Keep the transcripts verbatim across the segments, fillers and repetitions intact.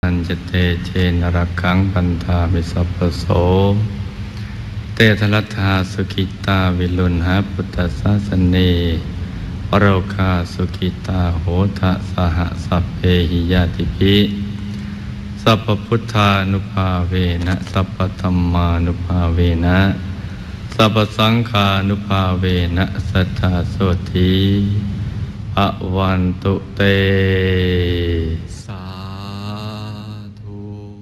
ปัญจเตเชนรักขังปันธามิสัพพโสเตทลัทธาสุขิตาวิลุณหาพุทธศาสเนปโรคาสุขิตาโหทะสหสัพเพหิยาติภิสัพพพุทธานุภาเวนะสัพพธัมมานุภาเวนะสัพพสังฆานุภาเวนะสัทธาโสธีภวันตุเตสาธุ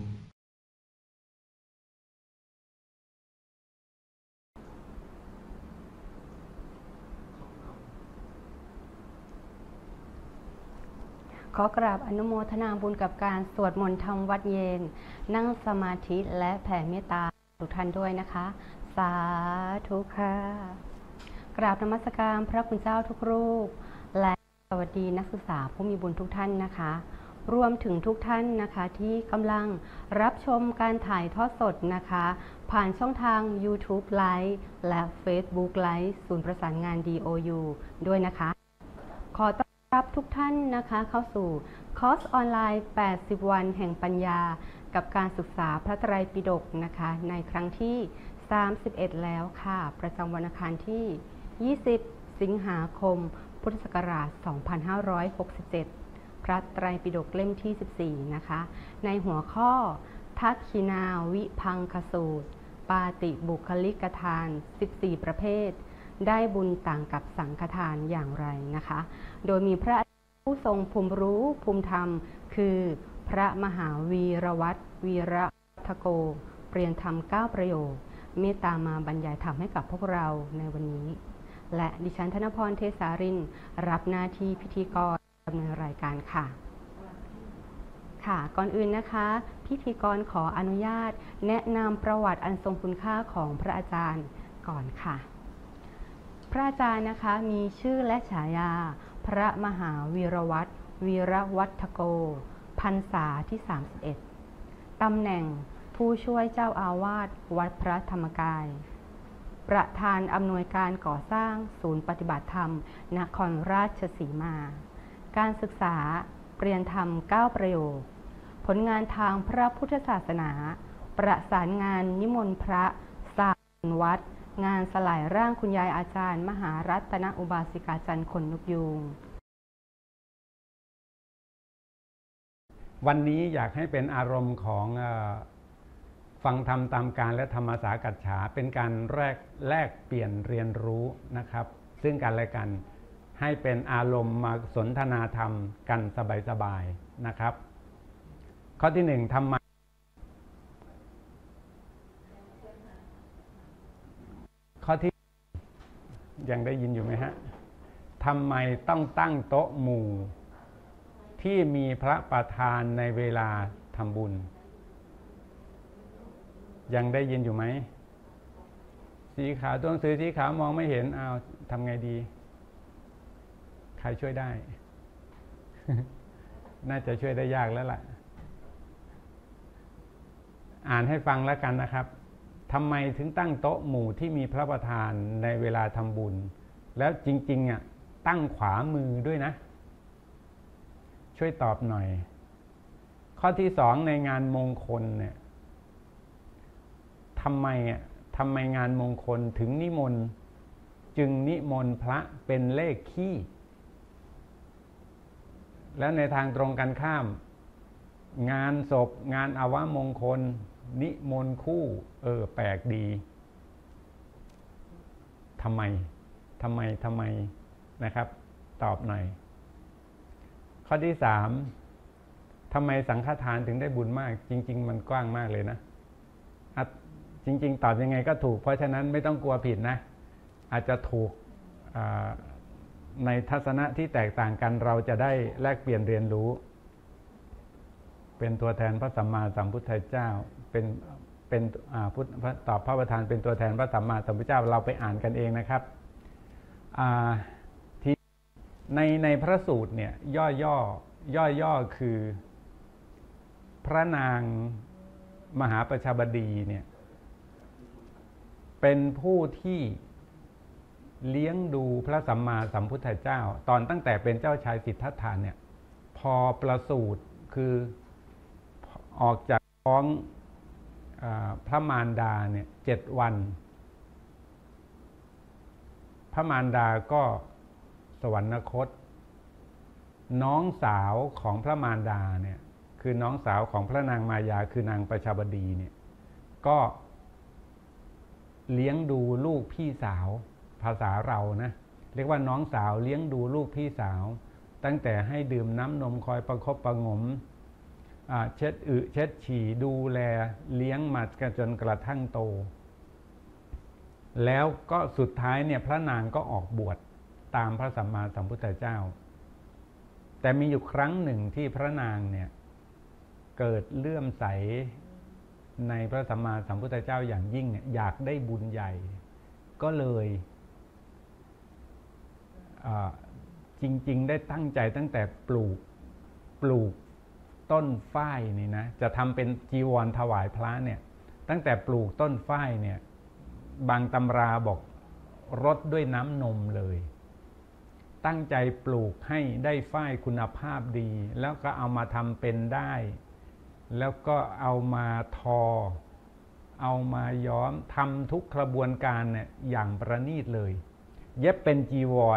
ขอกราบอนุโมทนาบุญกับการสวดมนต์ทำวัดเย็นนั่งสมาธิและแผ่เมตตาทุกท่านด้วยนะคะสาธุค่ะกราบนมัสการพระคุณเจ้าทุกรูปและสวัสดีนักศึกษาผู้มีบุญทุกท่านนะคะรวมถึงทุกท่านนะคะที่กำลังรับชมการถ่ายทอดสดนะคะผ่านช่องทาง YouTube Live และ Facebook Live ศูนย์ประสานงาน ดี โอ ยู ด้วยนะคะขอต้อนรับทุกท่านนะคะเข้าสู่คอร์สออนไลน์ แปดสิบ วันแห่งปัญญากับการศึกษาพระไตรปิฎกนะคะในครั้งที่ สามสิบเอ็ด แล้วค่ะประจำวันอังคารที่ ยี่สิบ สิงหาคม พุทธศักราช สองพันห้าร้อยหกสิบเจ็ด พระไตรปิฎกเล่มที่ สิบสี่ นะคะในหัวข้อทักขินาวิภังคสูตร ปาติบุคลิกทาน สิบสี่ ประเภทได้บุญต่างกับสังฆทานอย่างไรนะคะโดยมีพระผู้ทรงภูมิรู้ภูมิธรรมคือพระมหาวีรวัตรวีระทโกเปลี่ยนธรรมเก้าประโยคเมตตามาบรรยายธรรมให้กับพวกเราในวันนี้และดิฉันธนพรเทสารินรับหน้าที่พิธีกรดำเนินรายการค่ะค่ะก่อนอื่นนะคะพิธีกรขออนุญาตแนะนำประวัติอันทรงคุณค่าของพระอาจารย์ก่อนค่ะพระอาจารย์นะคะมีชื่อและฉายาพระมหาวีรวัตรวีระวัฒโกพรรษาที่สามสิบเอ็ดตำแหน่งผู้ช่วยเจ้าอาวาสวัดพระธรรมกายประธานอำนวยการก่อสร้างศูนย์ปฏิบัติธรรมนครราชสีมาการศึกษาเปลี่ยนธรรมเก้าประโยคผลงานทางพระพุทธศาสนาประสานงานนิมนต์พระสร้างวัดงานสลายร่างคุณยายอาจารย์มหารัตนอุบาสิกาจันทร์ขนนกยูงวันนี้อยากให้เป็นอารมณ์ของฟังธรรมตามการและธรรมสากัจฉาเป็นการแลกแลกเปลี่ยนเรียนรู้นะครับซึ่งกันและกันให้เป็นอารมณ์มาสนทนาธรรมกันสบายๆนะครับข้อที่หนึ่งทำไมข้อที่ยังได้ยินอยู่ไหมฮะทำไมต้องตั้งโต๊ะหมู่ที่มีพระประธานในเวลาทำบุญยังได้ยินอยู่ไหมสีขาวตัวหนังสือสีขาวมองไม่เห็นเอาทำไงดีใครช่วยได้ น่าจะช่วยได้ยากแล้วล่ะอ่านให้ฟังแล้วกันนะครับทำไมถึงตั้งโต๊ะหมู่ที่มีพระประธานในเวลาทำบุญแล้วจริงๆอ่ะตั้งขวามือด้วยนะช่วยตอบหน่อยข้อที่สองในงานมงคลเนี่ยทำไมอ่ะทำไมงานมงคลถึงนิมนต์จึงนิมนต์พระเป็นเลขขี้แล้วในทางตรงกันข้ามงานศพงานอวมงคลนิมนต์คู่เออแปลกดีทำไมทำไมทำไมนะครับตอบหน่อยข้อที่สามทำไมสังฆทานถึงได้บุญมากจริงๆมันกว้างมากเลยนะจริงๆตอบยังไงก็ถูกเพราะฉะนั้นไม่ต้องกลัวผิดนะอาจจะถูกในทัศนะที่แตกต่างกันเราจะได้แลกเปลี่ยนเรียนรู้เป็นตัวแทนพระสัมมาสัมพุทธเจ้าเป็นเป็นพุทธตอบพระประธานเป็นตัวแทนพระสัมมาสัมพุทธเจ้าเราไปอ่านกันเองนะครับที่ในในพระสูตรเนี่ยย่อย่อย่อย่อคือพระนางมหาประชาบดีเนี่ยเป็นผู้ที่เลี้ยงดูพระสัมมาสัมพุทธเจ้าตอนตั้งแต่เป็นเจ้าชายสิทธัตถะเนี่ยพอประสูติคือออกจากท้องพระมารดาเนี่ยเจ็ดวันพระมารดาก็สวรรคตน้องสาวของพระมารดาเนี่ยคือน้องสาวของพระนางมายาคือนางประชาบดีเนี่ยก็เลี้ยงดูลูกพี่สาวภาษาเรานะเรียกว่าน้องสาวเลี้ยงดูลูกพี่สาวตั้งแต่ให้ดื่มน้ำนมคอยประคบประงมเช็ดอึเช็ดฉี่ดูแลเลี้ยงมาจนกระทั่งโตแล้วก็สุดท้ายเนี่ยพระนางก็ออกบวชตามพระสัมมาสัมพุทธเจ้าแต่มีอยู่ครั้งหนึ่งที่พระนางเนี่ยเกิดเลื่อมใสในพระสัมมาสัมพุทธเจ้าอย่างยิ่งเนี่ยอยากได้บุญใหญ่ก็เลยจริงๆได้ตั้งใจตั้งแต่ปลูกปลูกต้นฝ้ายนี่นะจะทำเป็นจีวรถวายพระเนี่ยตั้งแต่ปลูกต้นฝ้ายเนี่ยบางตำราบอกรดด้วยน้ำนมเลยตั้งใจปลูกให้ได้ฝ้ายคุณภาพดีแล้วก็เอามาทำเป็นได้แล้วก็เอามาทอเอามาย้อมทำทุกกระบวนการเนี่ยอย่างประณีตเลยเย็บเป็นจีวร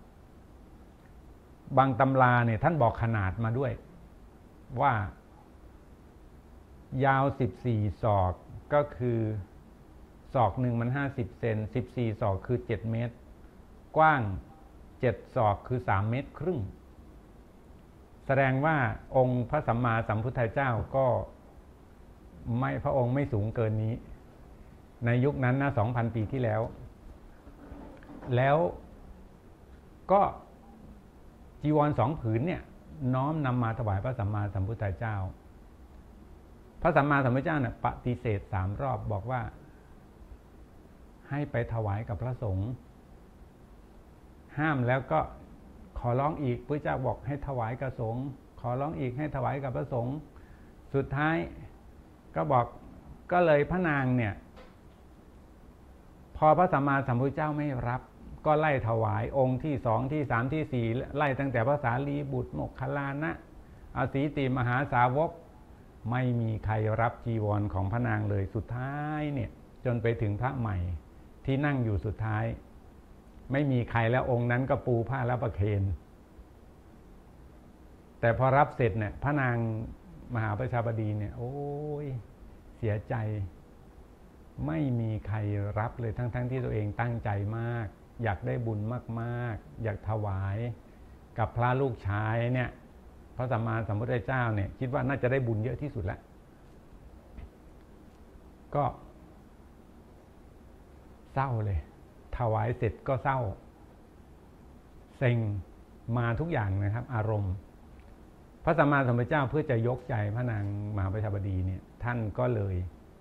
บางตำราเนี่ยท่านบอกขนาดมาด้วยว่ายาวสิบสี่ศอกก็คือศอกหนึ่งมันห้าสิบเซนสิบสี่ศอกคือเจ็ดเมตรกว้างเจ็ดศอกคือสามเมตรครึ่งแสดงว่าองค์พระสัมมาสัมพุทธเจ้าก็ไม่พระองค์ไม่สูงเกินนี้ในยุคนั้นนะสองพันปีที่แล้วแล้วก็จีวรสองผืนเนี่ยน้อมนำมาถวายพระสัมมาสัมพุทธเจ้าพระสัมมาสัมพุทธเจ้าเนี่ยปฏิเสธสามรอบบอกว่าให้ไปถวายกับพระสงฆ์ห้ามแล้วก็ขอร้องอีกพระเจ้าบอกให้ถวายกับสงฆ์ขอร้องอีกให้ถวายกับพระสงฆ์สุดท้ายก็บอกก็เลยพระนางเนี่ยพอพระสัมมาสัมพุทธเจ้าไม่รับก็ไล่ถวายองค์ที่สองที่สามที่สี่ไล่ตั้งแต่พระสารีบุตรโมคคัลลานะอสีติมหาสาวกไม่มีใครรับจีวรของพระนางเลยสุดท้ายเนี่ยจนไปถึงพระใหม่ที่นั่งอยู่สุดท้ายไม่มีใครแล้วองค์นั้นก็ปูผ้าแล้วประเคนแต่พอรับเสร็จเนี่ยพระนางมหาประชาบดีเนี่ยโอ้ยเสียใจไม่มีใครรับเลยทั้งๆ ท, ที่ตัวเองตั้งใจมากอยากได้บุญมากๆอยากถวายกับพระลูกชายเนี่ยพระสัมมาสัมพุทธเจ้าเนี่ยคิดว่าน่าจะได้บุญเยอะที่สุดแล้วก็เศร้าเลยถวายเสร็จก็เศร้าเซ็งมาทุกอย่างนะครับอารมณ์พระสัมมาสัมพุทธเจ้าเพื่อจะยกใจพระนางมหาประชาบดีเนี่ยท่านก็เลย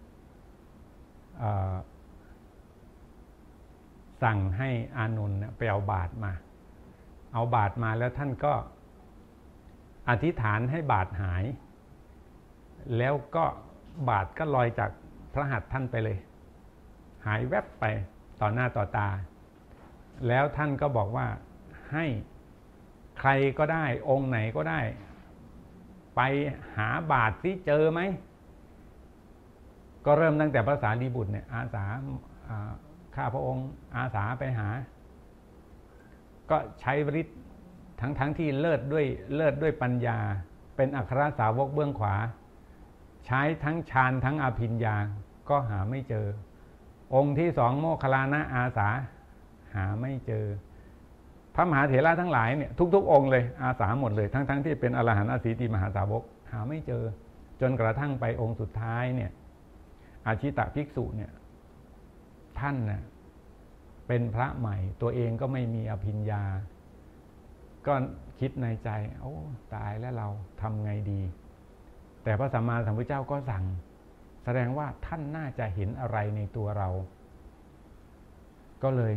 สั่งให้อานนท์ไปเอาบาตรมาเอาบาตรมาแล้วท่านก็อธิษฐานให้บาตรหายแล้วก็บาตรก็ลอยจากพระหัตถ์ท่านไปเลยหายแวบไปต่อหน้าต่อตาแล้วท่านก็บอกว่าให้ใครก็ได้องค์ไหนก็ได้ไปหาบาตรที่เจอไหมก็เริ่มตั้งแต่พระสารีบุตรเนี่ยอาสาข้าพระองค์อาสาไปหาก็ใช้ฤทธิ์ทั้งทั้งที่เลิศด้วยเลิศด้วยปัญญาเป็นอัครสาวกเบื้องขวาใช้ทั้งฌานทั้งอภิญญาก็หาไม่เจอองค์ที่สองโมคคัลลานะอาสาหาไม่เจอพระมหาเถระทั้งหลายเนี่ยทุกๆองค์เลยอาสาหมดเลยทั้งๆที่เป็นอรหันต์อสีติมหาสาวกหาไม่เจอจนกระทั่งไปองค์สุดท้ายเนี่ยอาชิตะภิกษุเนี่ยท่านน่ะเป็นพระใหม่ตัวเองก็ไม่มีอภิญญาก็คิดในใจโอ้ตายแล้วเราทำไงดีแต่พระสัมมาสัมพุทธเจ้าก็สั่งแสดงว่าท่านน่าจะเห็นอะไรในตัวเราก็เลย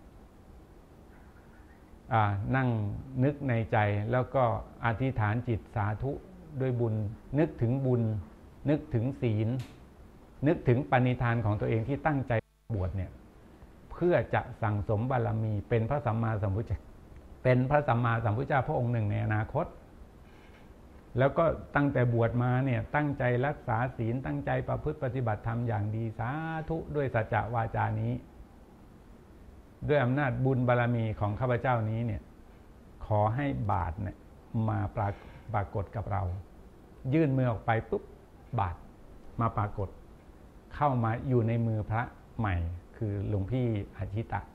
นั่งนึกในใจแล้วก็อธิษฐานจิตสาธุด้วยบุญนึกถึงบุญนึกถึงศีลนึกถึงปณิธานของตัวเองที่ตั้งใจบวชเนี่ยเพื่อจะสั่งสมบารมีเป็นพระสัมมาสัมพุทธเจ้าเป็นพระสัมมาสัมพุทธเจ้าพระองค์หนึ่งในอนาคตแล้วก็ตั้งแต่บวชมาเนี่ยตั้งใจรักษาศีลตั้งใจประพฤติปฏิบัติธรรมอย่างดีสาธุด้วยสัจจะวาจานี้ด้วยอำนาจบุญบารมีของข้าพเจ้านี้เนี่ยขอให้บาตรเนี่ยมาปรากปรากฏกับเรายื่นมือออกไปปุ๊บบาตรมาปรากฏเข้ามาอยู่ในมือพระใหม่คือหลวงพี่อาชิตะ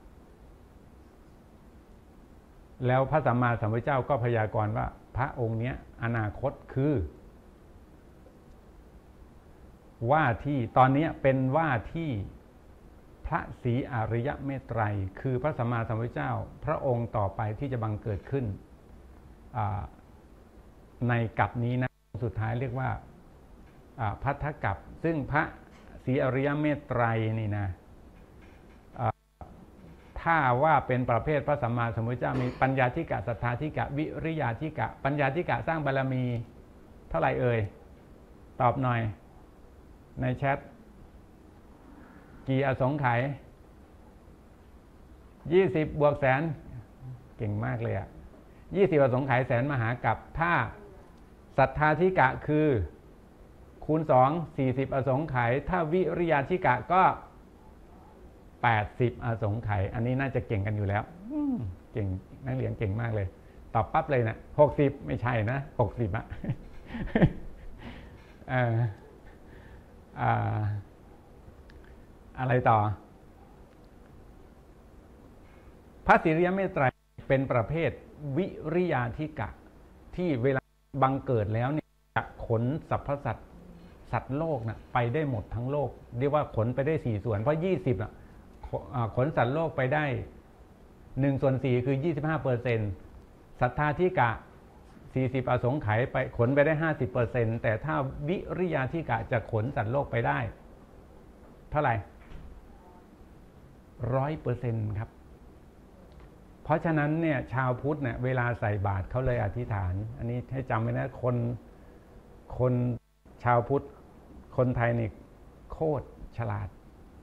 แล้วพระสัมมาสัมพุทธเจ้าก็พยากรณ์ว่าพระองค์เนี้ยอนาคตคือว่าที่ตอนนี้เป็นว่าที่พระศรีอริยเมตไตรคือพระสัมมาสัมพุทธเจ้าพระองค์ต่อไปที่จะบังเกิดขึ้นในกัปนี้นะสุดท้ายเรียกว่าพัทธกัปซึ่งพระศรีอริยเมตไตรนี่นะถ้าว่าเป็นประเภทพระสัมมาสัมพุทธเจ้ามีปัญญาธิกะศรัทธาธิกะวิริยาธิกะปัญญาธิกะสร้างบารมีเท่าไหร่เอ่ยตอบหน่อยในแชทกี่อสงไขยยี่สิบบวกแสนเก่งมากเลยอ่ะยี่สิบอสงไขยแสนมหากัปถ้าศรัทธาธิกะคือคูณสองสี่สิบอสงไขยถ้าวิริยาธิกะก็แปดสิบอสงไขยอันนี้น่าจะเก่งกันอยู่แล้วเก่งนักเรียนเก่งมากเลยตอบปั๊บเลยนะหกสิบไม่ใช่นะหกสิบอะอะไรต่อพระศรีอริยเมตไตรเป็นประเภทวิริยาธิกะที่เวลาบังเกิดแล้วเนี่ยจะขนสรรพสัตว์สัตว์โลกนะไปได้หมดทั้งโลกเรียกว่าขนไปได้สี่ส่วนเพราะยี่สิบอ่ะขนสัตว์โลกไปได้หนึ่งส่วนสี่คือยี่สิบห้าเปอร์เซ็นต์ศรัทธาธิกะสี่สิบอสงไขยไปขนไปได้ห้าสิบเปอร์เซ็นต์แต่ถ้าวิริยาธิกะจะขนสัตว์โลกไปได้เท่าไหร่ร้อยเปอร์เซ็นต์ครับเพราะฉะนั้นเนี่ยชาวพุทธเนี่ยเวลาใส่บาตรเขาเลยอธิษฐานอันนี้ให้จำไว้นะคนคนชาวพุทธคนไทยนี่โคตรฉลาด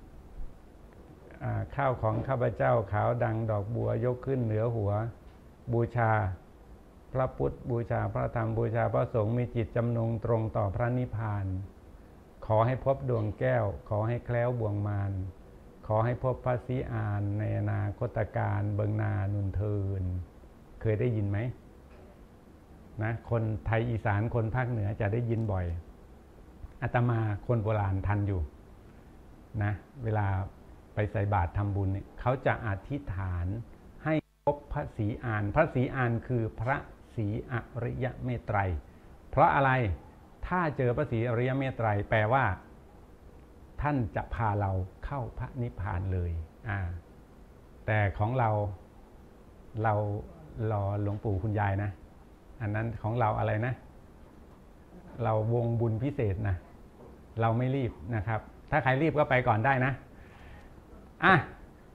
ข้าวของข้าพเจ้าขาวดังดอกบัวยกขึ้นเหนือหัวบูชาพระพุทธบูชาพระธรรมบูชาพระสงฆ์มีจิตจำนงตรงต่อพระนิพพานขอให้พบดวงแก้วขอให้แคล้วบ่วงมารขอให้พบพระศรีอานในอนาคตการเบิงนานุนเทินเคยได้ยินไหมนะคนไทยอีสานคนภาคเหนือจะได้ยินบ่อยอาตมาคนโบราณทันอยู่นะเวลาไปใส่บาตรทำบุญเนี่ยเขาจะอธิษฐานให้พบพระศรีอานพระศรีอานคือพระศรีอริยเมตไตรเพราะอะไรถ้าเจอพระศรีอริยเมตไตรแปลว่าท่านจะพาเราเข้าพระนิพพานเลยอ่าแต่ของเราเรารอหลวงปู่คุณยายนะอันนั้นของเราอะไรนะเราวงบุญพิเศษนะเราไม่รีบนะครับถ้าใครรีบก็ไปก่อนได้นะอ่ะ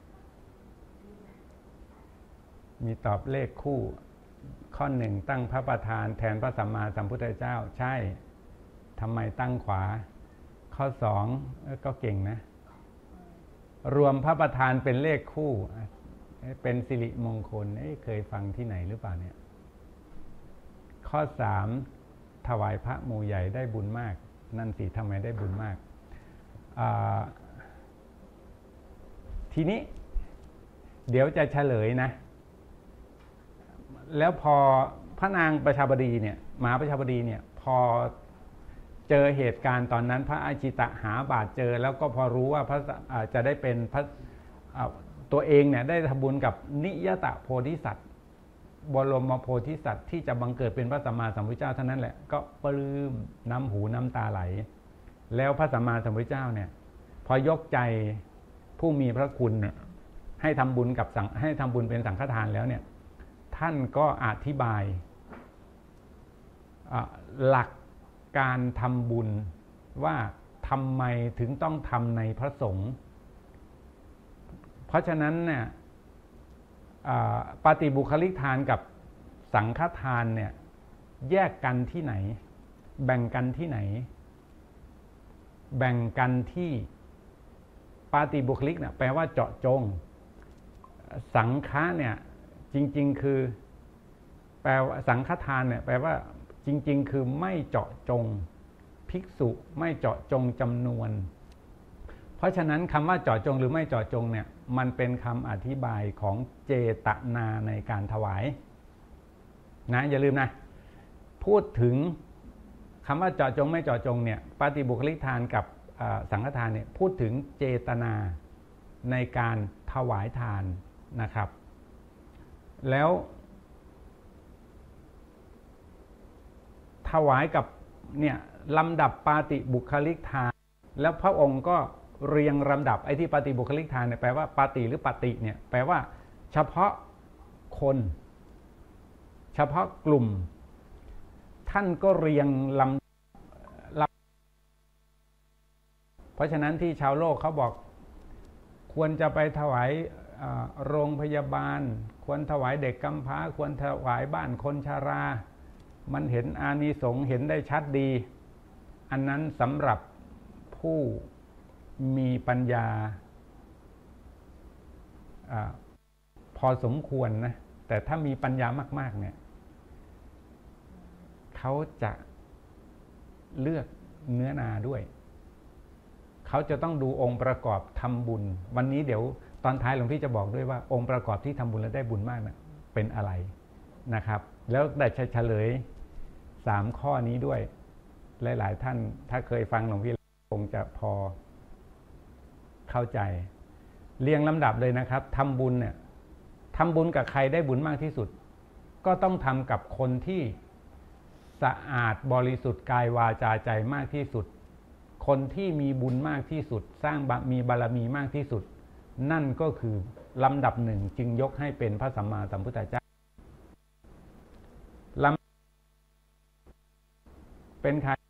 มีตอบเลขคู่ข้อหนึ่งตั้งพระประธานแทนพระสัมมาสัมพุทธเจ้าใช่ทำไมตั้งขวาข้อสองก็เก่งนะรวมพระประธานเป็นเลขคู่เป็นสิริมงคลเคยฟังที่ไหนหรือเปล่าเนี่ยข้อสามถวายพระหมู่ใหญ่ได้บุญมากนั่นสิทำไมได้บุญมากทีนี้เดี๋ยวจะเฉลยนะแล้วพอพระนางประชาบดีเนี่ยมหาประชาบดีเนี่ยพอเจอเหตุการณ์ตอนนั้นพระอาชิตะหาบาตรเจอแล้วก็พอรู้ว่าพระจะได้เป็นพระตัวเองเนี่ยได้ทำบุญกับนิยตโพธิสัตว์บรมโพธิสัตว์ที่จะบังเกิดเป็นพระสัมมาสัมพุทธเจ้าเท่านั้นแหละก็ปลื้มน้ำหูน้ำตาไหลแล้วพระสัมมาสัมพุทธเจ้าเนี่ยพอยกใจผู้มีพระคุณเนี่ยให้ทำบุญกับสังให้ทำบุญเป็นสังฆทานแล้วเนี่ยท่านก็อธิบายหลักการทำบุญว่าทำไมถึงต้องทำในพระสงฆ์เพราะฉะนั้นเนี่ยปฏิบุคลิกทานกับสังฆทานเนี่ยแยกกันที่ไหนแบ่งกันที่ไหนแบ่งกันที่ปฏิบุคลิกเนี่ยแปลว่าเจาะจงสังฆะเนี่ยจริงๆคือแปลว่าสังฆทานเนี่ยแปลว่าจริงๆคือไม่เจาะจงภิกษุไม่เจาะจงจำนวนเพราะฉะนั้นคำว่าเจาะจงหรือไม่เจาะจงเนี่ยมันเป็นคำอธิบายของเจตนาในการถวายนะอย่าลืมนะพูดถึงคำว่าเจาะจงไม่เจาะจงเนี่ยปฏิบุคลิกทานกับสังฆทานเนี่ยพูดถึงเจตนาในการถวายทานนะครับแล้วถวายกับเนี่ยลำดับปฏิบุคลิกทานแล้วพระองค์ก็เรียงลำดับไอ้ที่ปฏิบุคลิกทานเนี่ยแปลว่าปฏิหรือปฏิเนี่ยแปลว่าเฉพาะคนเฉพาะกลุ่มท่านก็เรียงลำลำเพราะฉะนั้นที่ชาวโลกเขาบอกควรจะไปถวายโรงพยาบาลควรถวายเด็กกำพร้าควรถวายบ้านคนชรามันเห็นอานิสงส์เห็นได้ชัดดีอันนั้นสำหรับผู้มีปัญญาอพอสมควรนะแต่ถ้ามีปัญญามากๆเนี่ยเขาจะเลือกเนื้อนาด้วยเขาจะต้องดูองค์ประกอบทำบุญวันนี้เดี๋ยวตอนท้ายหลวงพี่จะบอกด้วยว่าองค์ประกอบที่ทำบุญแล้วได้บุญมากนะเป็นอะไรนะครับแล้วได้เฉลยสามข้อนี้ด้วยหลายๆท่านถ้าเคยฟังหลวงพี่คงจะพอเข้าใจเรียงลำดับเลยนะครับทำบุญเนี่ยทำบุญกับใครได้บุญมากที่สุดก็ต้องทำกับคนที่สะอาดบริสุทธิ์กายวาจาใจมากที่สุดคนที่มีบุญมากที่สุดสร้างมีบารมีมากที่สุดนั่นก็คือลำดับหนึ่งจึงยกให้เป็นพระสัมมาสัมพุทธเจ้าลำเป็นใคร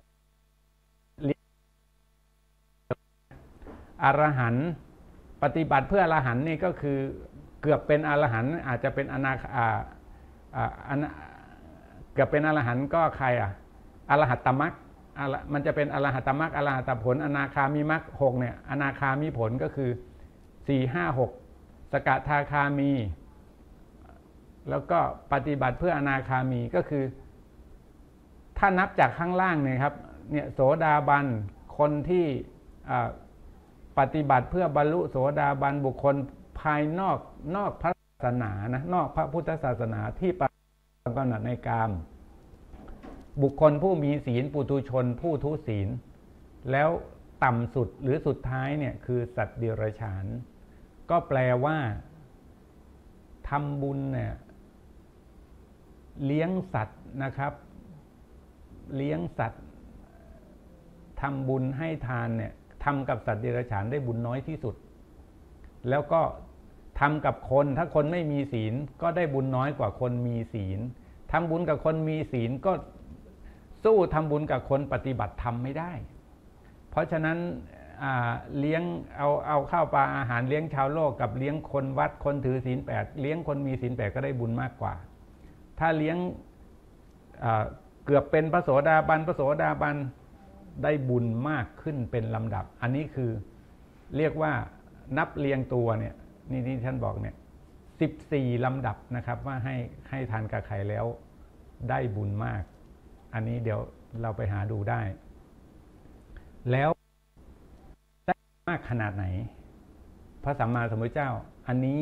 อรหันต์ปฏิบัติเพื่ออรหันต์นี่ก็คือเกือบเป็นอรหันต์อาจจะเป็นอนาอ่าอ่าเกือบเป็นอรหันต์ก็ใครอ่ะอรหัตตมรรคมันจะเป็นอรหัตตมรรคอรหัตผลอนาคามิมรรคหกเนี่ยอนาคามิผลก็คือสี่ห้าหกสกทาคามีแล้วก็ปฏิบัติเพื่ออนาคามีก็คือถ้านับจากข้างล่างเนี่ยครับเนี่ยโสดาบันคนที่ปฏิบัติเพื่อบรรลุโสดาบันบุคคลภายนอกนอกพระศาสนานะนอกพระพุทธศาสนาที่ปฏิบัติกำหนัดในกามบุคคลผู้มีศีลปุถุชนผู้ทุศีลแล้วต่ำสุดหรือสุดท้ายเนี่ยคือสัตว์เดรัจฉานก็แปลว่าทำบุญเนี่ยเลี้ยงสัตว์นะครับเลี้ยงสัตว์ทำบุญให้ทานเนี่ยทำกับสัตว์เดรัจฉานได้บุญน้อยที่สุดแล้วก็ทำกับคนถ้าคนไม่มีศีลก็ได้บุญน้อยกว่าคนมีศีลทำบุญกับคนมีศีลก็สู้ทำบุญกับคนปฏิบัติธรรมไม่ได้เพราะฉะนั้นเลี้ยงเอาเอาข้าวปลาอาหารเลี้ยงชาวโลกกับเลี้ยงคนวัดคนถือศีลแปดเลี้ยงคนมีศีลแปดก็ได้บุญมากกว่าถ้าเลี้ยงเกือบเป็นพระโสดาบันพระโสดาบันได้บุญมากขึ้นเป็นลำดับอันนี้คือเรียกว่านับเรียงตัวเนี่ยนี่ที่ท่านบอกเนี่ยสิบสี่ลำดับนะครับว่าให้ให้ทานกับใครแล้วได้บุญมากอันนี้เดี๋ยวเราไปหาดูได้แล้วได้มากขนาดไหนพระสัมมาสัมพุทธเจ้าอันนี้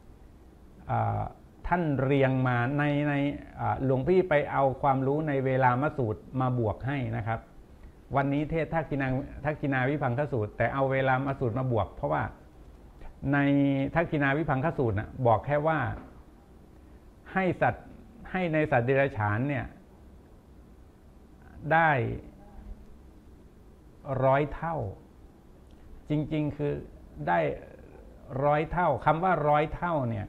ท่านเรียงมาในในหลวงพี่ไปเอาความรู้ในเวลามสูตรมาบวกให้นะครับวันนี้เทศทักษิณาทักษิณาวิภังคสูตรแต่เอาเวลามาสูตรมาบวกเพราะว่าในทักษิณาวิภังคสูตรนะบอกแค่ว่าให้สัตว์ให้ในสัตว์เดรัจฉานเนี่ยได้ร้อยเท่าจริงๆคือได้ร้อยเท่าคำว่าร้อยเท่าเนี่ย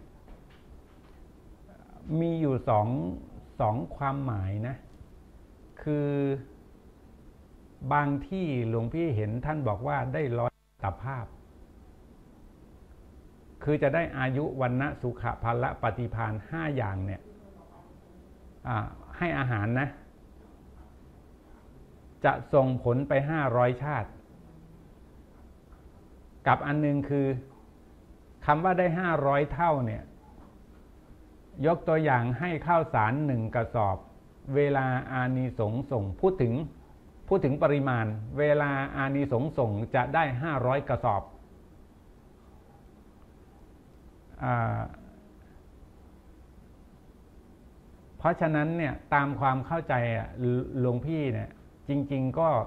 มีอยู่สองสองความหมายนะคือบางที่หลวงพี่เห็นท่านบอกว่าได้ร้อยอัตภาพคือจะได้อายุวันนะสุขภละปฏิภาณห้าอย่างเนี่ยให้อาหารนะจะส่งผลไปห้าร้อยชาติกับอันนึงคือคำว่าได้ห้าร้อยเท่าเนี่ยยกตัวอย่างให้ข้าวสารหนึ่งกระสอบเวลาอานิสงส์ส่งพูดถึงพูดถึงปริมาณเวลาอานิสงส์ส่งจะได้ห้าร้อยกระสอบอ่าเพราะฉะนั้นเนี่ยตามความเข้าใจหลวงพี่เนี่ยจริงๆก็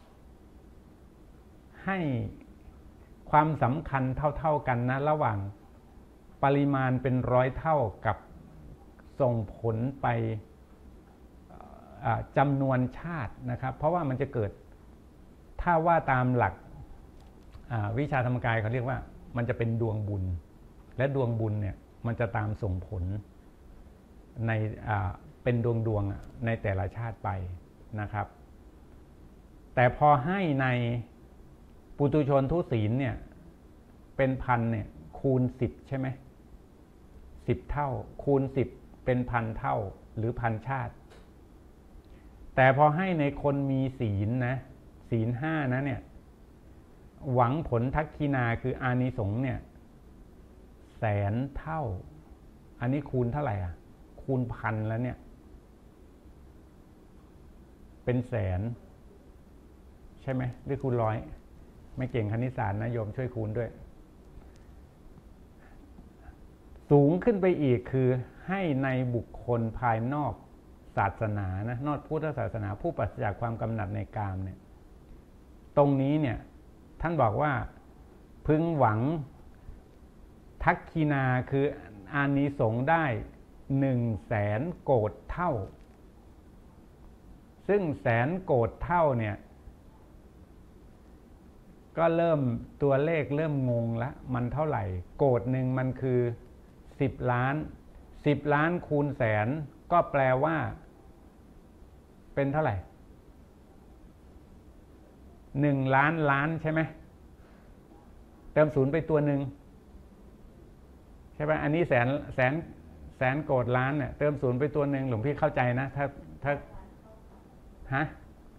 ให้ความสำคัญเท่าๆกันนะระหว่างปริมาณเป็นร้อยเท่ากับส่งผลไปจำนวนชาตินะครับเพราะว่ามันจะเกิดถ้าว่าตามหลักวิชาธรรมกายเขาเรียกว่ามันจะเป็นดวงบุญและดวงบุญเนี่ยมันจะตามส่งผลในเป็นดวงดวงในแต่ละชาติไปนะครับแต่พอให้ในปุถุชนทุศีลเนี่ยเป็นพันเนี่ยคูณสิบใช่ไหมสิบเท่าคูณสิบเป็นพันเท่าหรือพันชาติแต่พอให้ในคนมีศีลนะศีลห้านะเนี่ยหวังผลทักขินาคืออานิสงส์เนี่ยแสนเท่าอันนี้คูณเท่าไหร่อ่ะคูณพันแล้วเนี่ยเป็นแสนใช่ไหมหรือคูณร้อยไม่เก่งคณิตศาสตร์นะโยมช่วยคูณด้วยสูงขึ้นไปอีกคือให้ในบุคคลภายนอกศาสนานะนอกพุทธศาสนาผู้ปราศจากความกำหนัดในกามเนี่ยตรงนี้เนี่ยท่านบอกว่าพึงหวังทักขินาคืออานิสงส์ได้หนึ่งแสนโกฏเท่าซึ่งแสนโกฏเท่าเนี่ยก็เริ่มตัวเลขเริ่มงงละมันเท่าไหร่โกฏหนึ่งมันคือสิบล้านสิบล้านคูณแสนก็แปลว่าเป็นเท่าไหร่หนึ่งล้านล้านใช่ไหมเติมศูนย์ไปตัวหนึ่งใช่ไหมอันนี้แสนแสนแสนโกฏล้านเนี่ยเติมศูนย์ไปตัวหนึ่งหลวงพี่เข้าใจนะถ้าถ้าฮะ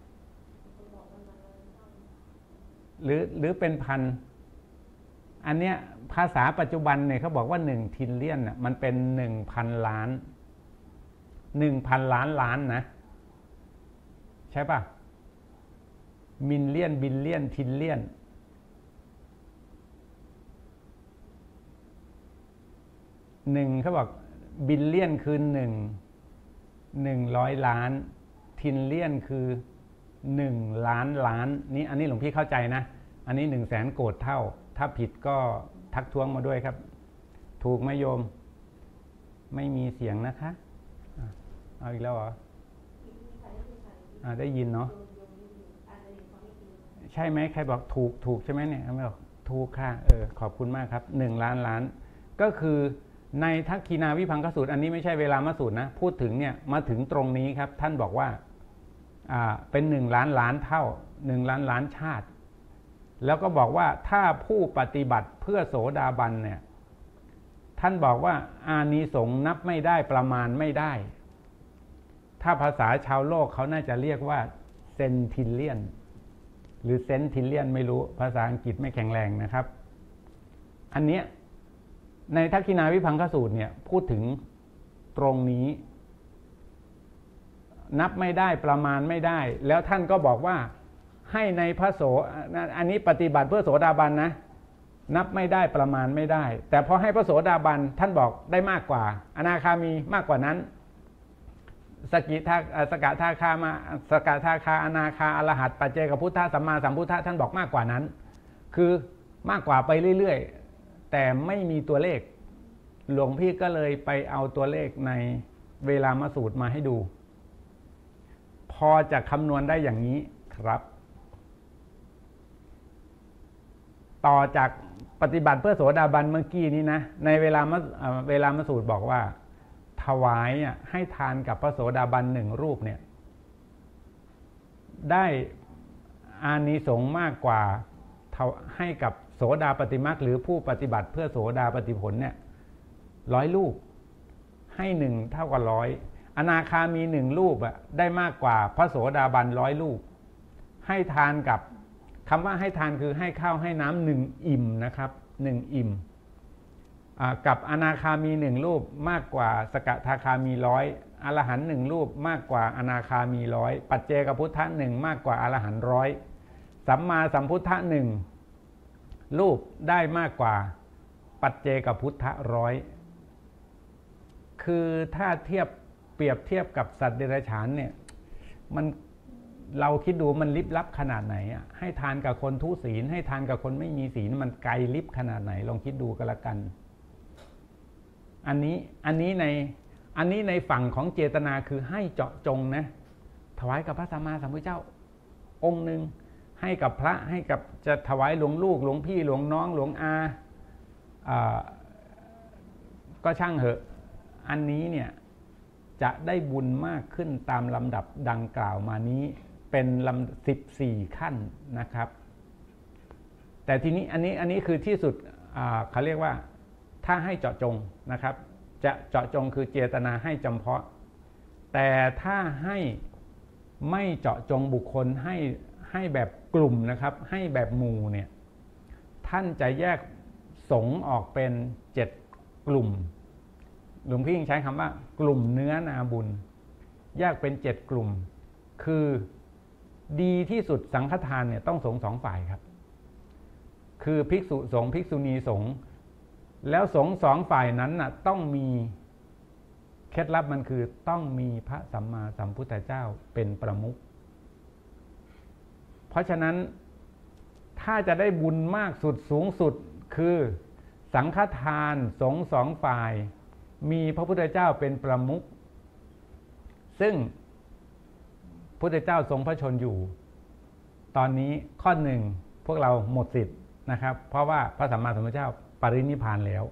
หรือหรือเป็นพันอันเนี้ยภาษาปัจจุบันเนี่ยเขาบอกว่าหนึ่งทิลเลียนน่ะมันเป็นหนึ่งพันล้านหนึ่งพันล้านล้านนะใช่ป่ะมิลเลียนบิลเลียนทิลเลียนหนึ่งเขาบอกบิลเลียนคือหนึ่งหนึ่งร้อยล้านทิลเลียนคือหนึ่งล้านล้านนี่อันนี้หลวงพี่เข้าใจนะอันนี้หนึ่งแสนโกฏเท่าถ้าผิดก็ทักท้วงมาด้วยครับถูกไหมโยมไม่มีเสียงนะคะเอาอีกแล้วเหรอได้ยินเนาะใช่ไหมใครบอกถูกถูกใช่ไหมเนี่ยไม่บอกถูกค่ะเออขอบคุณมากครับหนึ่งล้านล้านก็คือในทักขินาวิภังคสูตรอันนี้ไม่ใช่เวลามาสูตรนะพูดถึงเนี่ยมาถึงตรงนี้ครับท่านบอกว่าอ่าเป็นหนึ่งล้านล้านเท่าหนึ่งล้านล้านชาติแล้วก็บอกว่าถ้าผู้ปฏิบัติเพื่อโสดาบันเนี่ยท่านบอกว่าอานิสงส์นับไม่ได้ประมาณไม่ได้ถ้าภาษาชาวโลกเขาน่าจะเรียกว่าเซนทิลเลียนหรือเซนทิลเลียนไม่รู้ภาษาอังกฤษไม่แข็งแรงนะครับอันเนี้ยในทักขินาวิภังคสูตรเนี่ยพูดถึงตรงนี้นับไม่ได้ประมาณไม่ได้แล้วท่านก็บอกว่าให้ในพระโสอันนี้ปฏิบัติเพื่อโสดาบันนะนับไม่ได้ประมาณไม่ได้แต่พอให้พระโสดาบันท่านบอกได้มากกว่าอนาคามีมากกว่านั้นสกิทาสกทาคามาสกทาคาอนาคาอรหัตปัจเจกพุทธะสัมมาสัมพุทธะท่านบอกมากกว่านั้นคือมากกว่าไปเรื่อยๆแต่ไม่มีตัวเลขหลวงพี่ก็เลยไปเอาตัวเลขในเวลามาสูตรมาให้ดูพอจะคำนวณได้อย่างนี้ครับต่อจากปฏิบัติเพื่อโสดาบันเมื่อกี้นี้นะในเวลามาเวลามาสูตรบอกว่าถวายให้ทานกับพระโสดาบันหนึ่งรูปเนี่ยได้อานิสงส์มากกว่าให้กับโสดาปฏิมรรคหรือผู้ปฏิบัติเพื่อโสดาปฏิผลเนี่ยร้อยรูปให้หนึ่งเท่ากับร้อยอนาคามีหนึ่งรูปอะได้มากกว่าพระโสดาบันร้อยรูปให้ทานกับคำว่าให้ทานคือให้ข้าวให้น้ำหนึ่งอิ่มนะครับหนึ่งอิ่มกับอนาคามีหนึ่งรูปมากกว่าสกทาคามีร้อยอรหันต์หนึ่งรูปมากกว่าอนาคามีร้อยปัจเจกพุทธะหนึ่งมากกว่าอรหันต์ร้อยสัมมาสัมพุทธะหนึ่งรูปได้มากกว่าปัจเจกพุทธะร้อยคือถ้าเทียบเปรียบเทียบกับสัตว์เดรัจฉานเนี่ยมันเราคิดดูมันลิบลับขนาดไหนอ่ะให้ทานกับคนทุศีลให้ทานกับคนไม่มีศีลมันไกลลิบขนาดไหนลองคิดดูกันละกันอันนี้อันนี้ในอันนี้ในฝั่งของเจตนาคือให้เจาะจงนะถวายกับพระสัมมาสัมพุทธเจ้าองค์หนึ่งให้กับพระให้กับจะถวายหลวงลูกหลวงพี่หลวงน้องหลวงอาอ่าก็ช่างเหอะอันนี้เนี่ยจะได้บุญมากขึ้นตามลำดับดังกล่าวมานี้เป็นลำสิบสี่ขั้นนะครับแต่ทีนี้อันนี้อันนี้คือที่สุดเขาเรียกว่าถ้าให้เจาะจงนะครับจะเจาะจงคือเจตนาให้จำเพาะแต่ถ้าให้ไม่เจาะจงบุคคลให้ให้แบบกลุ่มนะครับให้แบบหมู่เนี่ยท่านจะแยกสงฆ์ออกเป็นเจ็ดกลุ่มหลวงพี่ยังใช้คำว่ากลุ่มเนื้อนาบุญแยกเป็นเจ็ดกลุ่มคือดีที่สุดสังฆทานเนี่ยต้องสงฆ์สองฝ่ายครับคือภิกษุสงฆ์ภิกษุณีสงฆ์แล้วสงฆ์สองฝ่ายนั้นน่ะต้องมีเคล็ดลับมันคือต้องมีพระสัมมาสัมพุทธเจ้าเป็นประมุขเพราะฉะนั้นถ้าจะได้บุญมากสุดสูงสุดคือสังฆทานสงฆ์สองฝ่ายมีพระพุทธเจ้าเป็นประมุขซึ่งพุทธเจ้าทรงพระชนอยู่ตอนนี้ข้อหนึ่งพวกเราหมดสิทธิ์นะครับเพราะว่าพระสัมมาสัมพุทธเจ้าปรินิพพานแล้ว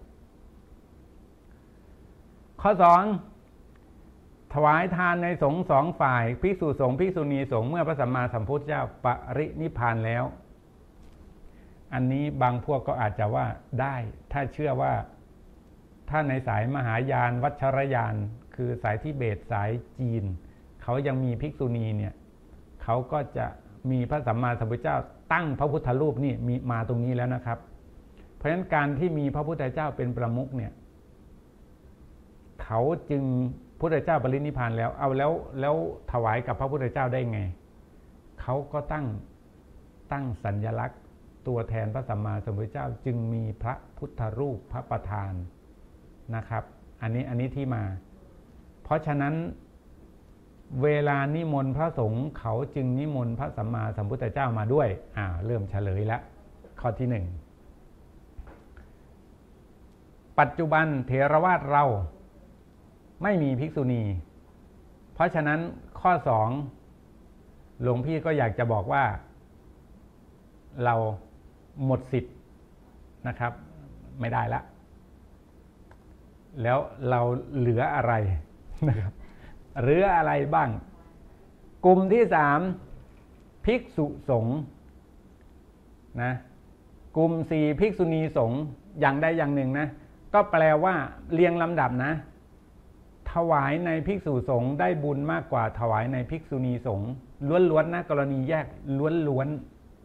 ข้อสองถวายทานในสงฆ์สองฝ่ายภิกษุสงฆ์ภิกษุณีสงฆ์เมื่อพระสัมมาสัมพุทธเจ้าปรินิพพานแล้วอันนี้บางพวกก็อาจจะว่าได้ถ้าเชื่อว่าถ้าในสายมหายานวัชรยานคือสายทิเบตสายจีนเขายังมีภิกษุณีเนี่ยเขาก็จะมีพระสัมมาสัมพุทธเจ้าตั้งพระพุทธรูปนี่มีมาตรงนี้แล้วนะครับเพราะฉะนั้นการที่มีพระพุทธเจ้าเป็นประมุขเนี่ยเขาจึงพุทธเจ้าปรินิพพานแล้วเอาแล้วแล้วถวายกับพระพุทธเจ้าได้ไงเขาก็ตั้งตั้งสัญลักษณ์ตัวแทนพระสัมมาสัมพุทธเจ้าจึงมีพระพุทธรูปพระประธานนะครับอันนี้อันนี้ที่มาเพราะฉะนั้นเวลานิมนต์พระสงฆ์เขาจึงนิมนต์พระสัมมาสัมพุทธเจ้ามาด้วยอ่าเริ่มเฉลยแล้วข้อที่หนึ่งปัจจุบันเถรวาทเราไม่มีภิกษุณีเพราะฉะนั้นข้อสองหลวงพี่ก็อยากจะบอกว่าเราหมดสิทธิ์นะครับไม่ได้ละแล้วเราเหลืออะไรนะครับเหลืออะไรบ้างกลุ่มที่สามภิกษุสงฆ์นะกลุ่มสี่ภิกษุณีสงฆ์อย่างใดอย่างหนึ่งนะก็แปลว่าเรียงลำดับนะถวายในภิกษุสงฆ์ได้บุญมากกว่าถวายในภิกษุณีสงฆ์ล้วนๆนะกรณีแยกล้วน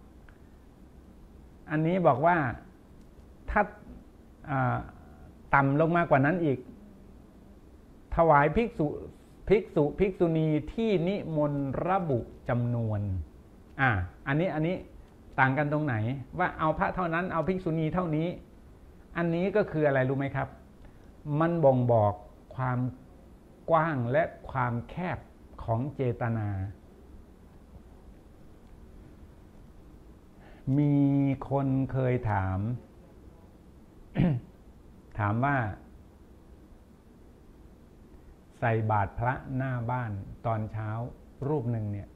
ๆอันนี้บอกว่าถ้าต่ำลงมากกว่านั้นอีกถวายภิกษุภิกษุภิกษุณีที่นิมนต์ระบุจำนวนอ่าอันนี้อันนี้ต่างกันตรงไหนว่าเอาพระเท่านั้นเอาภิกษุณีเท่านี้อันนี้ก็คืออะไรรู้ไหมครับมันบ่งบอกความกว้างและความแคบของเจตนามีคนเคยถาม ถามว่าใส่บาตรพระหน้าบ้านตอนเช้ารูปหนึ่งเนี่ย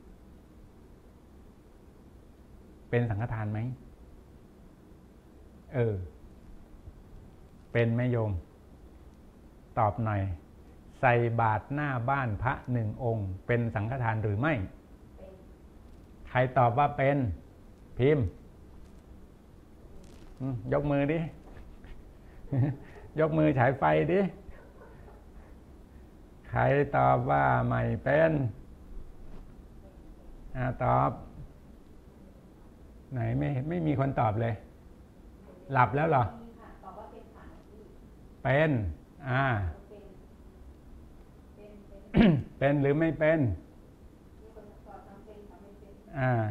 เป็นสังฆทานไหมเออเป็นไหมโยมตอบหน่อยใส่บาตรหน้าบ้านพระหนึ่งองค์เป็นสังฆทานหรือไม่ใครตอบว่าเป็นพิมพ์ยกมือดิ ยกมือฉายไฟดิใครตอบว่าไม่เป็นอ่าตอบไหนไม่ไม่มีคนตอบเลยหลับแล้วเหรอเป็นอ่าเป็นหรือไม่เป็นอ่า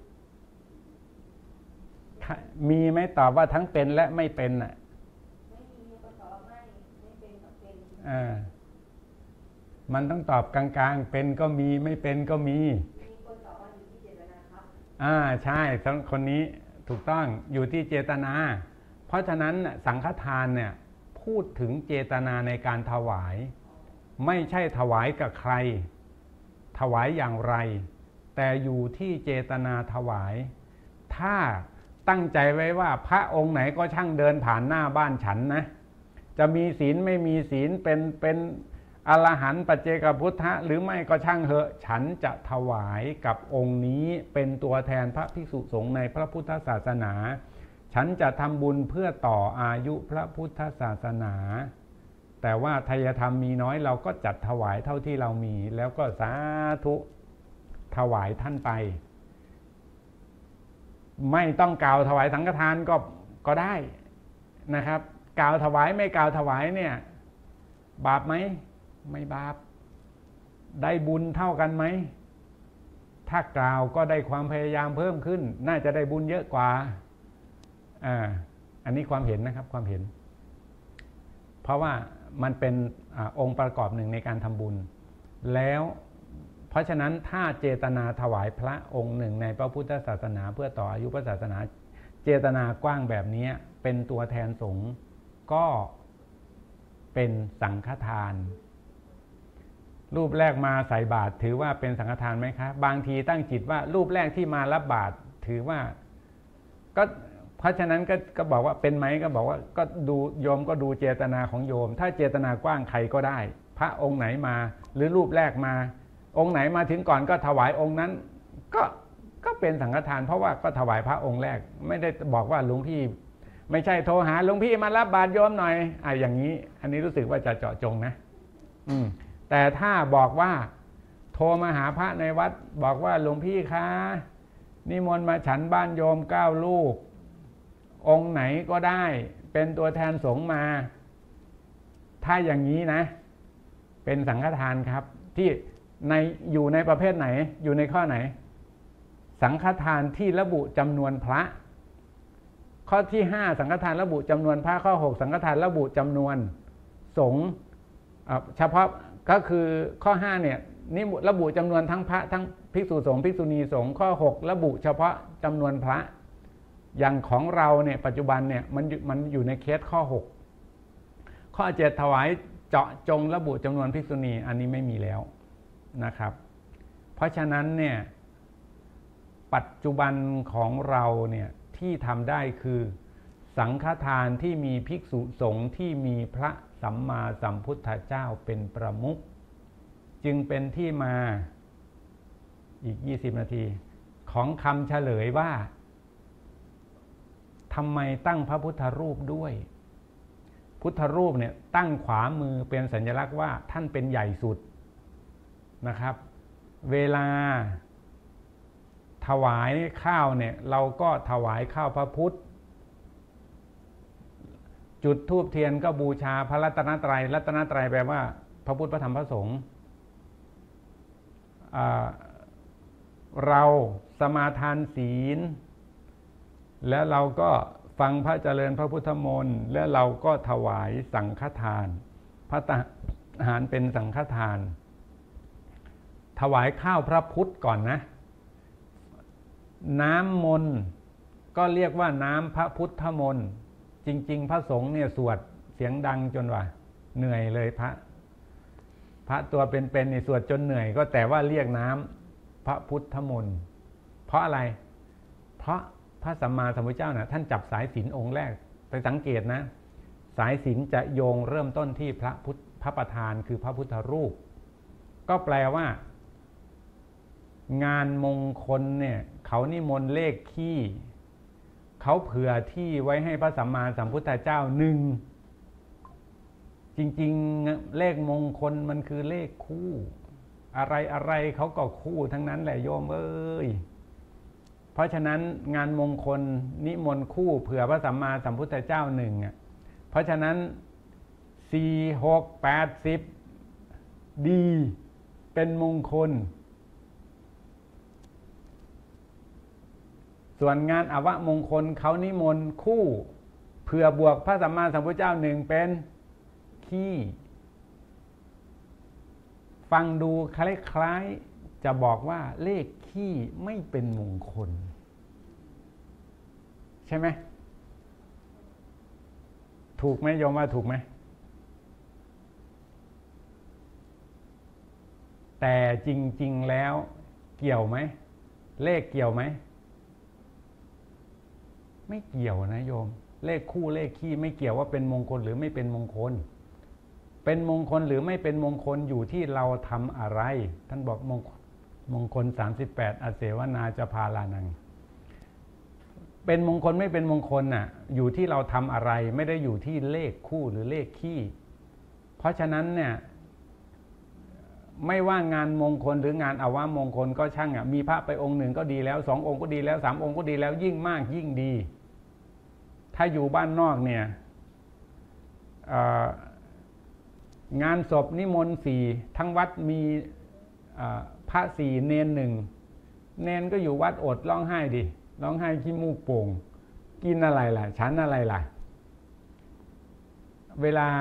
มีไหมตอบว่าทั้งเป็นและไม่เป็นอ่ะไม่มีก็ตอบไม่ไม่เป็นกับเป็นอ่ามันต้องตอบกลางๆเป็นก็มีไม่เป็นก็มีมีคนตอบว่าอยู่ที่เจตนาครับอ่าใช่คนนี้ถูกต้องอยู่ที่เจตนาเพราะฉะนั้นสังฆทานเนี่ยพูดถึงเจตนาในการถวายไม่ใช่ถวายกับใครถวายอย่างไรแต่อยู่ที่เจตนาถวายถ้าตั้งใจไว้ว่าพระองค์ไหนก็ช่างเดินผ่านหน้าบ้านฉันนะจะมีศีลไม่มีศีลเป็นเป็นอรหันต์ปัจเจกพุทธะหรือไม่ก็ช่างเหอะฉันจะถวายกับองค์นี้เป็นตัวแทนพระภิกษุสงฆ์ในพระพุทธศาสนาฉันจะทำบุญเพื่อต่ออายุพระพุทธศาสนาแต่ว่าทายธรรมมีน้อยเราก็จัดถวายเท่าที่เรามีแล้วก็สาธุถวายท่านไปไม่ต้องกล่าวถวายสังฆทานก็ก็ได้นะครับกล่าวถวายไม่กล่าวถวายเนี่ยบาปไหมไม่บาปได้บุญเท่ากันไหมถ้ากล่าวก็ได้ความพยายามเพิ่มขึ้นน่าจะได้บุญเยอะกว่าอ่าอันนี้ความเห็นนะครับความเห็นเพราะว่ามันเป็นอองค์ประกอบหนึ่งในการทำบุญแล้วเพราะฉะนั้นถ้าเจตนาถวายพระองค์หนึ่งในพระพุทธศาสนาเพื่อต่ออายุพระศาสนาเจตนากว้างแบบนี้เป็นตัวแทนสงฆ์ก็เป็นสังฆทานรูปแรกมาใส่บาตรถือว่าเป็นสังฆทานไหมครับบางทีตั้งจิตว่ารูปแรกที่มารับบาตรถือว่าก็เพราะฉะนั้นก็ก็บอกว่าเป็นไหมก็บอกว่าก็ดูโยมก็ดูเจตนาของโยมถ้าเจตนากว้างใครก็ได้พระองค์ไหนมาหรือรูปแรกมาองค์ไหนมาถึงก่อนก็ถวายองค์นั้นก็ก็เป็นสังฆทานเพราะว่าก็ถวายพระองค์แรกไม่ได้บอกว่าหลวงพี่ไม่ใช่โทรหาหลวงพี่มารับบาตรโยมหน่อยอ่ะอย่างนี้อันนี้รู้สึกว่าจะเจาะจงนะอืมแต่ถ้าบอกว่าโทรมาหาพระในวัดบอกว่าหลวงพี่คะนิมนต์มาฉันบ้านโยมเก้าลูกองค์ไหนก็ได้เป็นตัวแทนสงฆ์มาถ้าอย่างนี้นะเป็นสังฆทานครับที่ในอยู่ในประเภทไหนอยู่ในข้อไหนสังฆทานที่ระบุจำนวนพระข้อที่ห้าสังฆทานระบุจำนวนพระข้อหกสังฆทานระบุจำนวนสงฆ์เฉพาะก็คือข้อห้าเนี่ยนี่ระบุจำนวนทั้งพระทั้งภิกษุสงฆ์ภิกษุณีสงฆ์ข้อหกระบุเฉพาะจำนวนพระอย่างของเราเนี่ยปัจจุบันเนี่ยมันมันอยู่ในเคสข้อหกข้อเจ็ดถวายเจาะจงระบุจำนวนภิกษุณีอันนี้ไม่มีแล้วนะครับเพราะฉะนั้นเนี่ยปัจจุบันของเราเนี่ยที่ทำได้คือสังฆทานที่มีภิกษุสงฆ์ที่มีพระสัมมาสัมพุทธเจ้าเป็นประมุขจึงเป็นที่มาอีกยี่สิบนาทีของคำเฉลยว่าทำไมตั้งพระพุทธรูปด้วยพุทธรูปเนี่ยตั้งขวามือเป็นสัญลักษณ์ว่าท่านเป็นใหญ่สุดนะครับเวลาถวายข้าวเนี่ยเราก็ถวายข้าวพระพุทธจุดธูปเทียนก็บูชาพระรัตนตรัยรัตนตรัยแปลว่าพระพุทธพระธรรมพระสงฆ์เราสมาทานศีลแล้วเราก็ฟังพระเจริญพระพุทธมนต์แล้วเราก็ถวายสังฆทานพระทหารเป็นสังฆทานถวายข้าวพระพุทธก่อนนะน้ำมนต์ก็เรียกว่าน้ำพระพุทธมนต์จริงๆพระสงฆ์เนี่ยสวดเสียงดังจนว่าเหนื่อยเลยพระพระตัวเป็นๆนี่สวดจนเหนื่อยก็แต่ว่าเรียกน้ำพระพุทธมนต์เพราะอะไรเพราะพระสัมมาสัมพุทธเจ้านะท่านจับสายศีลองค์แรกไปสังเกตนะสายศีลจะโยงเริ่มต้นที่พระพุทธพระประธานคือพระพุทธรูปก็แปลว่างานมงคลเนี่ยเขานิมนต์เลขที่เขาเผื่อที่ไว้ให้พระสัมมาสัมพุทธเจ้าหนึ่งจริงๆเลขมงคลมันคือเลขคู่อะไรอะไรเขาก็คู่ทั้งนั้นแหละโยมเอ้ยเพราะฉะนั้นงานมงคลนิมนต์คู่เผื่อพระสัมมาสัมพุทธเจ้าหนึ่งอ่ะเพราะฉะนั้นสี่หกแปดสิบดีเป็นมงคลส่วนงานอวมงคลเขานิมนต์คู่เผื่อบวกพระสัมมาสัมพุทธเจ้าหนึ่งเป็นขี้ฟังดูคล้ายๆจะบอกว่าเลขขี้ไม่เป็นมงคลใช่ไหมถูกไหมโยมว่าถูกไหมแต่จริงๆแล้วเกี่ยวไหมเลขเกี่ยวไหมไม่เกี่ยวนะโยมเลขคู่เลขขี้ไม่เกี่ยวว่าเป็นมงคลหรือไม่เป็นมงคลเป็นมงคลหรือไม่เป็นมงคลอยู่ที่เราทำอะไรท่านบอกมงมงคลสามสิบแปดอเสวนาจะพาลานังเป็นมงคลไม่เป็นมงคลน่ะอยู่ที่เราทำอะไรไม่ได้อยู่ที่เลขคู่หรือเลขขี้เพราะฉะนั้นเนี่ยไม่ว่างานมงคลหรืองานอวมงคลก็ช่างอ่ะมีพระไปองค์หนึ่งก็ดีแล้วสององค์ก็ดีแล้วสามองค์ก็ดีแล้วยิ่งมากยิ่งดีถ้าอยู่บ้านนอกเนี่ยงานศพนิมนต์สี่ทั้งวัดมีพระสี่เนนหนึ่งเนนก็อยู่วัดอดร้องไห้ดิร้องไห้ขี้มูกโป่งกินอะไรล่ะฉันอะไรล่ะเวลา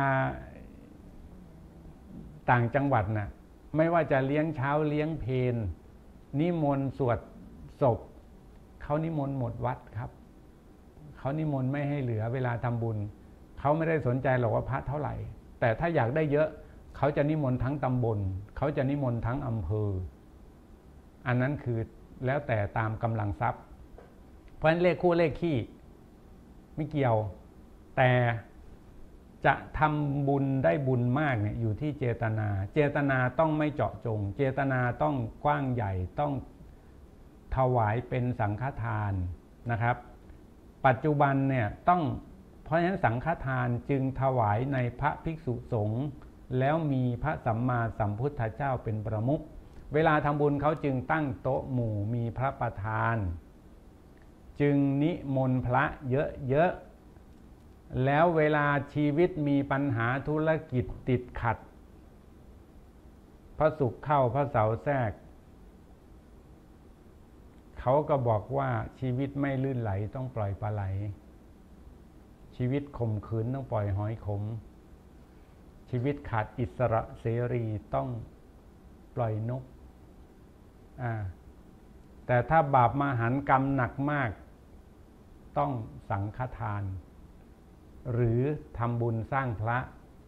ต่างจังหวัดน่ะไม่ว่าจะเลี้ยงเช้าเลี้ยงเพลนิมนต์สวดศพเขานิมนต์หมดวัดครับเขานิมนต์ไม่ให้เหลือเวลาทำบุญเขาไม่ได้สนใจหรอกว่าพระเท่าไหร่แต่ถ้าอยากได้เยอะเขาจะนิมนต์ทั้งตำบลเขาจะนิมนต์ทั้งอำเภออันนั้นคือแล้วแต่ตามกำลังทรัพย์เพราะฉะนั้นเลขคู่เลขขี้ไม่เกี่ยวแต่จะทำบุญได้บุญมากเนี่ยอยู่ที่เจตนาเจตนาต้องไม่เจาะจงเจตนาต้องกว้างใหญ่ต้องถวายเป็นสังฆทานนะครับปัจจุบันเนี่ยต้องเพราะฉะนั้นสังฆทานจึงถวายในพระภิกษุสงฆ์แล้วมีพระสัมมาสัมพุทธเจ้าเป็นประมุขเวลาทำบุญเขาจึงตั้งโต๊ะหมู่มีพระประธานจึงนิมนต์พระเยอะๆแล้วเวลาชีวิตมีปัญหาธุรกิจติดขัดพระศุกร์เข้าพระเสาร์แทรกเขาก็บอกว่าชีวิตไม่ลื่นไหลต้องปล่อยปลาไหลชีวิตข่มขืนต้องปล่อยหอยขมชีวิตขาดอิสระเสรีต้องปล่อยนกอ่าแต่ถ้าบาปมหันต์กรรมหนักมากต้องสังฆทานหรือทำบุญสร้างพระ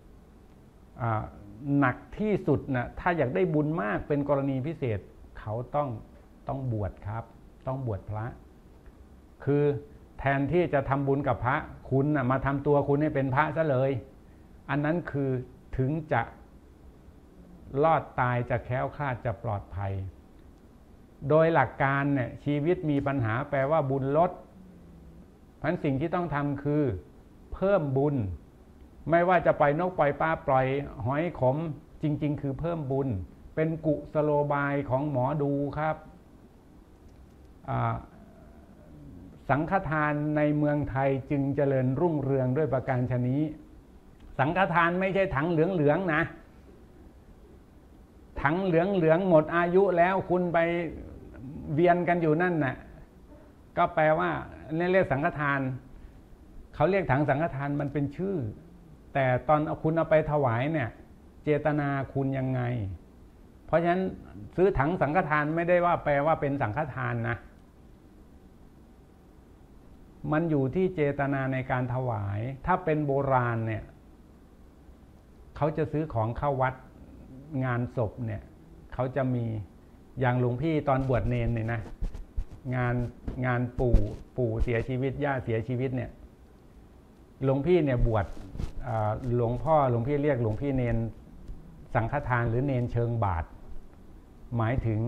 หนักที่สุดนะถ้าอยากได้บุญมากเป็นกรณีพิเศษเขาต้องต้องบวชครับต้องบวชพระคือแทนที่จะทำบุญกับพระคุณนะมาทำตัวคุณให้เป็นพระซะเลยอันนั้นคือถึงจะรอดตายจะแคล้วคลาดจะปลอดภัยโดยหลักการเนี่ยชีวิตมีปัญหาแปลว่าบุญลดเพราะฉะนั้นสิ่งที่ต้องทำคือเพิ่มบุญไม่ว่าจะปล่อยนกปล่อยปลาปล่อยหอยขมจริงๆคือเพิ่มบุญเป็นกุศโลบายของหมอดูครับสังฆทานในเมืองไทยจึงเจริญรุ่งเรืองด้วยประการฉะนี้สังฆทานไม่ใช่ถังเหลืองๆนะถังเหลืองๆหมดอายุแล้วคุณไปเวียนกันอยู่นั่นน่ะก็แปลว่านี่เรียกสังฆทานเขาเรียกถังสังฆทานมันเป็นชื่อแต่ตอนคุณเอาไปถวายเนี่ยเจตนาคุณยังไงเพราะฉะนั้นซื้อถังสังฆทานไม่ได้ว่าแปลว่าเป็นสังฆทานนะมันอยู่ที่เจตนาในการถวายถ้าเป็นโบราณเนี่ยเขาจะซื้อของเข้าวัดงานศพเนี่ยเขาจะมีอย่างหลวงพี่ตอนบวชเนนเนี่ยนะงานงานปู่ปู่เสียชีวิตย่าเสียชีวิตเนี่ยหลวงพี่เนี่ยบวชหลวงพ่อหลวงพี่เรียกหลวงพี่เนนสังฆทานหรือเนนเชิงบาตรหมายถึง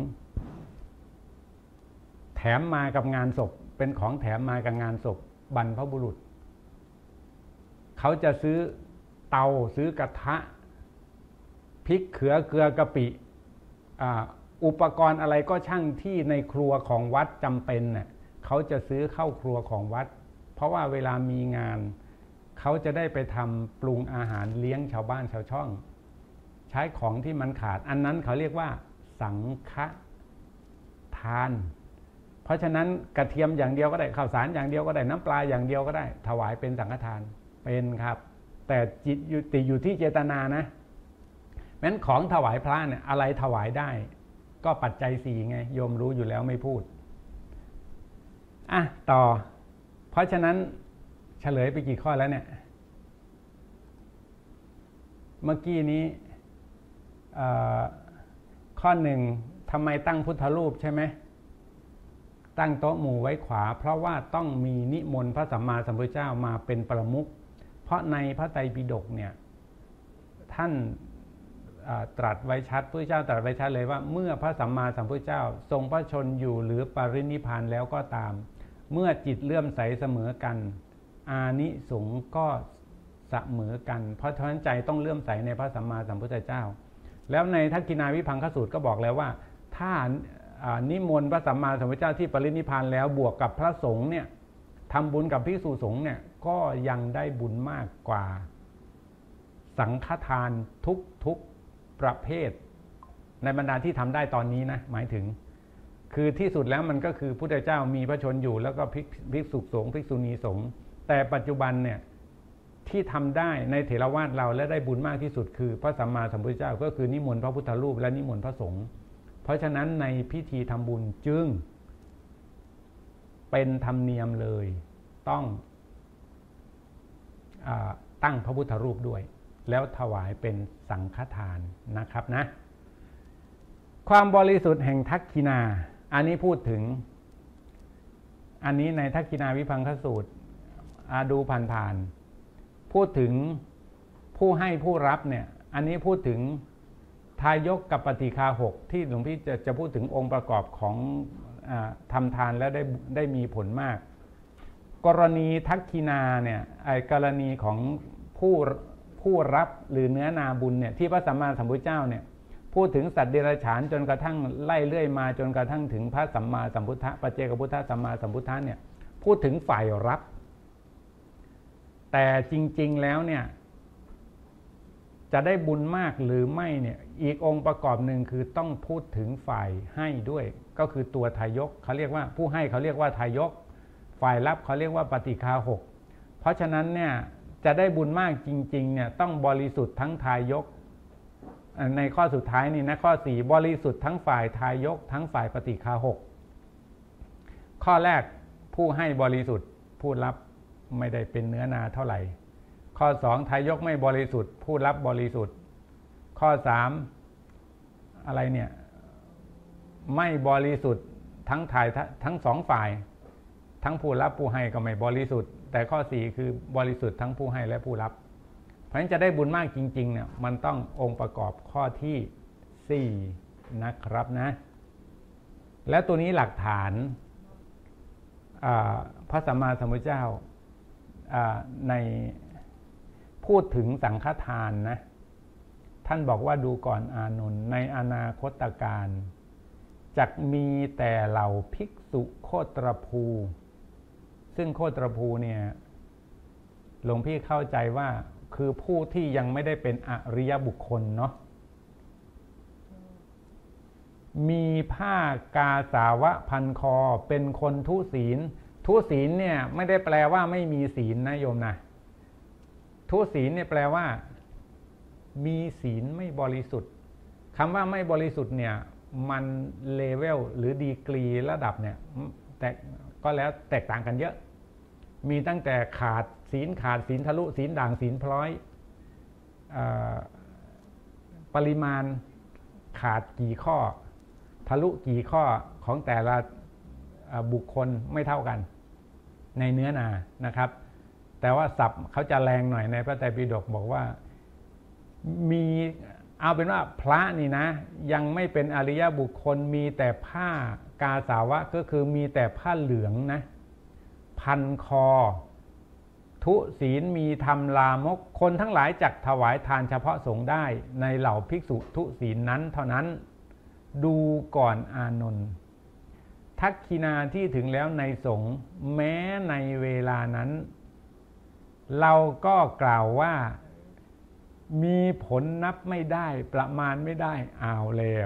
แถมมากับงานศพเป็นของแถมมากับงานศพบรรพบุรุษเขาจะซื้อเตาซื้อกระทะพริกเขือเกลือกะปิอุปกรณ์อะไรก็ช่างที่ในครัวของวัดจำเป็นเนี่ยเขาจะซื้อเข้าครัวของวัดเพราะว่าเวลามีงานเขาจะได้ไปทำปรุงอาหารเลี้ยงชาวบ้านชาวช่องใช้ของที่มันขาดอันนั้นเขาเรียกว่าสังฆทานเพราะฉะนั้นกระเทียมอย่างเดียวก็ได้ข้าวสารอย่างเดียวก็ได้น้ำปลาอย่างเดียวก็ได้ถวายเป็นสังฆทานเป็นครับแต่จิตอยู่ติอยู่ที่เจตนานะแม้นของถวายพระเนี่ยอะไรถวายได้ก็ปัจจัยสี่ไงโยมรู้อยู่แล้วไม่พูดอ่ะต่อเพราะฉะนั้นเฉลยไปกี่ข้อแล้วเนี่ยเมื่อกี้นี้ข้อหนึ่งทำไมตั้งพุทธรูปใช่ไหมตั้งโต๊ะหมู่ไว้ขวาเพราะว่าต้องมีนิมนต์พระสัมมาสัมพุทธเจ้ามาเป็นประมุขเพราะในพระไตรปิฎกเนี่ยท่านตรัสไว้ชัดพระเจ้าตรัสไว้ชัดเลยว่าเมื่อพระสัมมาสัมพุทธเจ้าทรงพระชนอยู่หรือปรินิพพานแล้วก็ตามเมื่อจิตเลื่อมใสเสมอกันอานิสงส์ก็เสมอกันเพราะฉะนั้นใจต้องเลื่อมใสในพระสัมมาสัมพุทธเจ้าแล้วในทักษิณาวิภังคสูตรก็บอกแล้วว่าถ้านิมนต์พระสัมมาสัมพุทธเจ้าที่ปรินิพพานแล้วบวกกับพระสงฆ์เนี่ยทำบุญกับภิกษุสงฆ์เนี่ยก็ยังได้บุญมากกว่าสังฆทานทุกทุกประเภทในบรรดาที่ทำได้ตอนนี้นะหมายถึงคือที่สุดแล้วมันก็คือพุทธเจ้ามีพระชนอยู่แล้วก็ภิกษุสงฆ์ภิกษุณีสงฆ์แต่ปัจจุบันเนี่ยที่ทำได้ในเถรวาทเราและได้บุญมากที่สุดคือพระสัมมาสัมพุทธเจ้าก็คือนิมนต์พระพุทธรูปและนิมนต์พระสงฆ์เพราะฉะนั้นในพิธีทำบุญจึงเป็นธรรมเนียมเลยต้องตั้งพระพุทธรูปด้วยแล้วถวายเป็นสังฆทานนะครับนะความบริสุทธิ์แห่งทักขิณาอันนี้พูดถึงอันนี้ในทักขิณาวิภังคสูตรอาดูผ่านๆพูดถึงผู้ให้ผู้รับเนี่ยอันนี้พูดถึงทายกกับปฏิฆาหกที่หลวงพี่จะจะพูดถึงองค์ประกอบของอ่าทำทานแล้วได้ได้มีผลมากกรณีทักขิณาเนี่ยไอ้กรณีของผู้ผู้รับหรือเนื้อนาบุญเนี่ยที่พระสัมมาสัมพุทธเจ้าเนี่ยพูดถึงสัตว์เดรัจฉานจนกระทั่งไล่เลื่อยมาจนกระทั่งถึงพระสัมมาสัมพุทธะปัจเจกพุทธะสัมมาสัมพุทธะเนี่ยพูดถึงฝ่ายรับแต่จริงๆแล้วเนี่ยจะได้บุญมากหรือไม่เนี่ยอีกองค์ประกอบหนึ่งคือต้องพูดถึงฝ่ายให้ด้วยก็คือตัวทายกเขาเรียกว่าผู้ให้เขาเรียกว่าทายกฝ่ายรับเขาเรียกว่าปฏิฆาหกเพราะฉะนั้นเนี่ยจะได้บุญมากจริงๆเนี่ยต้องบริสุทธิ์ทั้งทายกในข้อสุดท้ายนี่นะข้อสี่บริสุทธิ์ทั้งฝ่ายทายกทั้งฝ่ายปฏิฆาหกข้อแรกผู้ให้บริสุทธิ์ผู้รับไม่ได้เป็นเนื้อนาเท่าไหร่ข้อสองทายกไม่บริสุทธิ์ผู้รับบริสุทธิ์ข้อสามอะไรเนี่ยไม่บริสุทธิ์ทั้งถ่ายทั้งสองฝ่ายทั้งผู้รับผู้ให้ก็ไม่บริสุทธิ์แต่ข้อสี่คือบริสุทธิ์ทั้งผู้ให้และผู้รับเพราะฉะนั้นจะได้บุญมากจริงๆเนี่ยมันต้ององค์ประกอบข้อที่สี่นะครับนะและตัวนี้หลักฐานพระสัมมาสัมพุทธเจ้าในพูดถึงสังฆทานนะท่านบอกว่าดูก่อนอานนท์ในอนาคตการจักมีแต่เหล่าภิกษุโคตรภูซึ่งโคตรภูเนี่ยหลวงพี่เข้าใจว่าคือผู้ที่ยังไม่ได้เป็นอริยบุคคลเนาะมีผ้ากาสาวะพันคอเป็นคนทุศีลทุศีลเนี่ยไม่ได้แปลว่าไม่มีศีลนะโยมนะทุศีลเนี่ยแปลว่ามีศีลไม่บริสุทธิ์คำว่าไม่บริสุทธิ์เนี่ยมันเลเวลหรือดีกรีระดับเนี่ยแต่ก็แล้วแตกต่างกันเยอะมีตั้งแต่ขาดศีลขาดศีลทะลุศีลด่างศีลพลอยปริมาณขาดกี่ข้อทะลุกี่ข้อของแต่ละบุคคลไม่เท่ากันในเนื้อนานะครับแต่ว่าศัพท์เขาจะแรงหน่อยในพระไตรปิฎกบอกว่ามีเอาเป็นว่าพระนี่นะยังไม่เป็นอริยบุคคลมีแต่ผ้ากาสาวะก็คือมีแต่ผ้าเหลืองนะพันคอทุศีลมีธรรมลามกคนทั้งหลายจักถวายทานเฉพาะสงฆ์ได้ในเหล่าภิกษุทุศีลนั้นเท่านั้นดูก่อนอานนท์ทักขิณาที่ถึงแล้วในสงฆ์แม้ในเวลานั้นเราก็กล่าวว่ามีผลนับไม่ได้ประมาณไม่ได้เอาแล้ว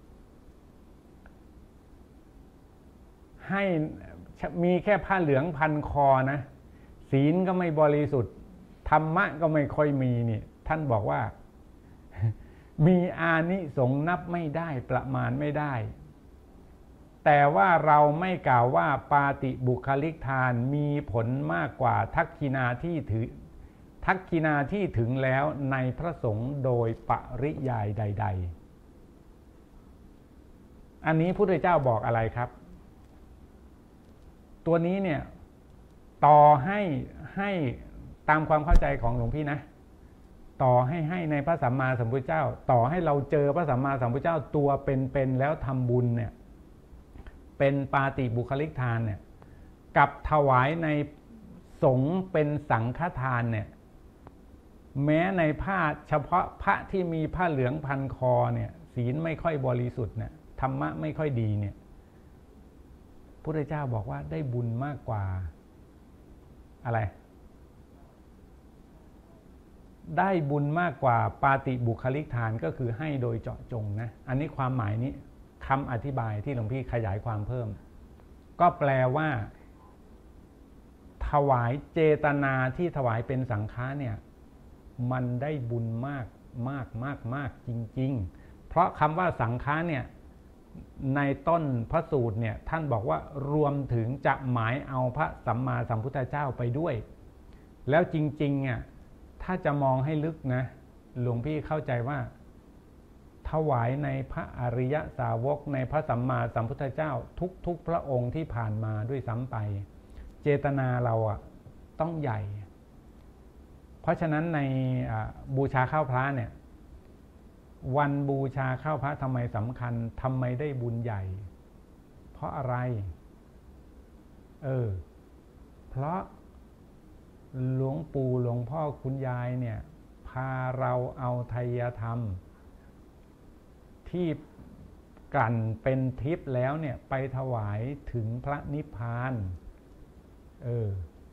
ให้มีแค่ผ้าเหลืองพันคอนะศีลก็ไม่บริสุทธิ์ธรรมะก็ไม่ค่อยมีนี่ท่านบอกว่ามีอานิสงส์นับไม่ได้ประมาณไม่ได้แต่ว่าเราไม่กล่าวว่าปาติบุคลิกทานมีผลมากกว่าทักขิณาที่ถือทักขิณาที่ถึงแล้วในพระสงฆ์โดยปริยายใดๆอันนี้พุทธเจ้าบอกอะไรครับตัวนี้เนี่ยต่อให้ให้ตามความเข้าใจของหลวงพี่นะต่อให้ให้ในพระสัมมาสัมพุทธเจ้าต่อให้เราเจอพระสัมมาสัมพุทธเจ้าตัวเป็นๆแล้วทำบุญเนี่ยเป็นปาติบุคลิกทานเนี่ยกับถวายในสงฆ์เป็นสังฆทานเนี่ยแม้ในผ้าเฉพาะพระที่มีผ้าเหลืองพันคอเนี่ยศีลไม่ค่อยบริสุทธิ์เนี่ยธรรมะไม่ค่อยดีเนี่ยพุทธเจ้าบอกว่าได้บุญมากกว่าอะไรได้บุญมากกว่าปาติบุคลิกทานก็คือให้โดยเจาะจงนะอันนี้ความหมายนี้คำอธิบายที่หลวงพี่ขยายความเพิ่มก็แปลว่าถวายเจตนาที่ถวายเป็นสังฆะเนี่ยมันได้บุญมากมากมากมากจริงๆเพราะคำว่าสังฆะเนี่ยในต้นพระสูตรเนี่ยท่านบอกว่ารวมถึงจะหมายเอาพระสัมมาสัมพุทธเจ้าไปด้วยแล้วจริงๆอ่ะถ้าจะมองให้ลึกนะหลวงพี่เข้าใจว่าถวายในพระอริยสาวกในพระสัมมาสัมพุทธเจ้าทุกๆพระองค์ที่ผ่านมาด้วยซ้ำไปเจตนาเราอ่ะต้องใหญ่เพราะฉะนั้นในบูชาข้าวพระเนี่ยวันบูชาข้าวพระทำไมสำคัญทำไมได้บุญใหญ่เพราะอะไรเออเพราะหลวงปู่หลวงพ่อคุณยายเนี่ยพาเราเอาไทยธรรมที่กลั่นเป็นทิพย์แล้วเนี่ยไปถวายถึงพระนิพพานเออ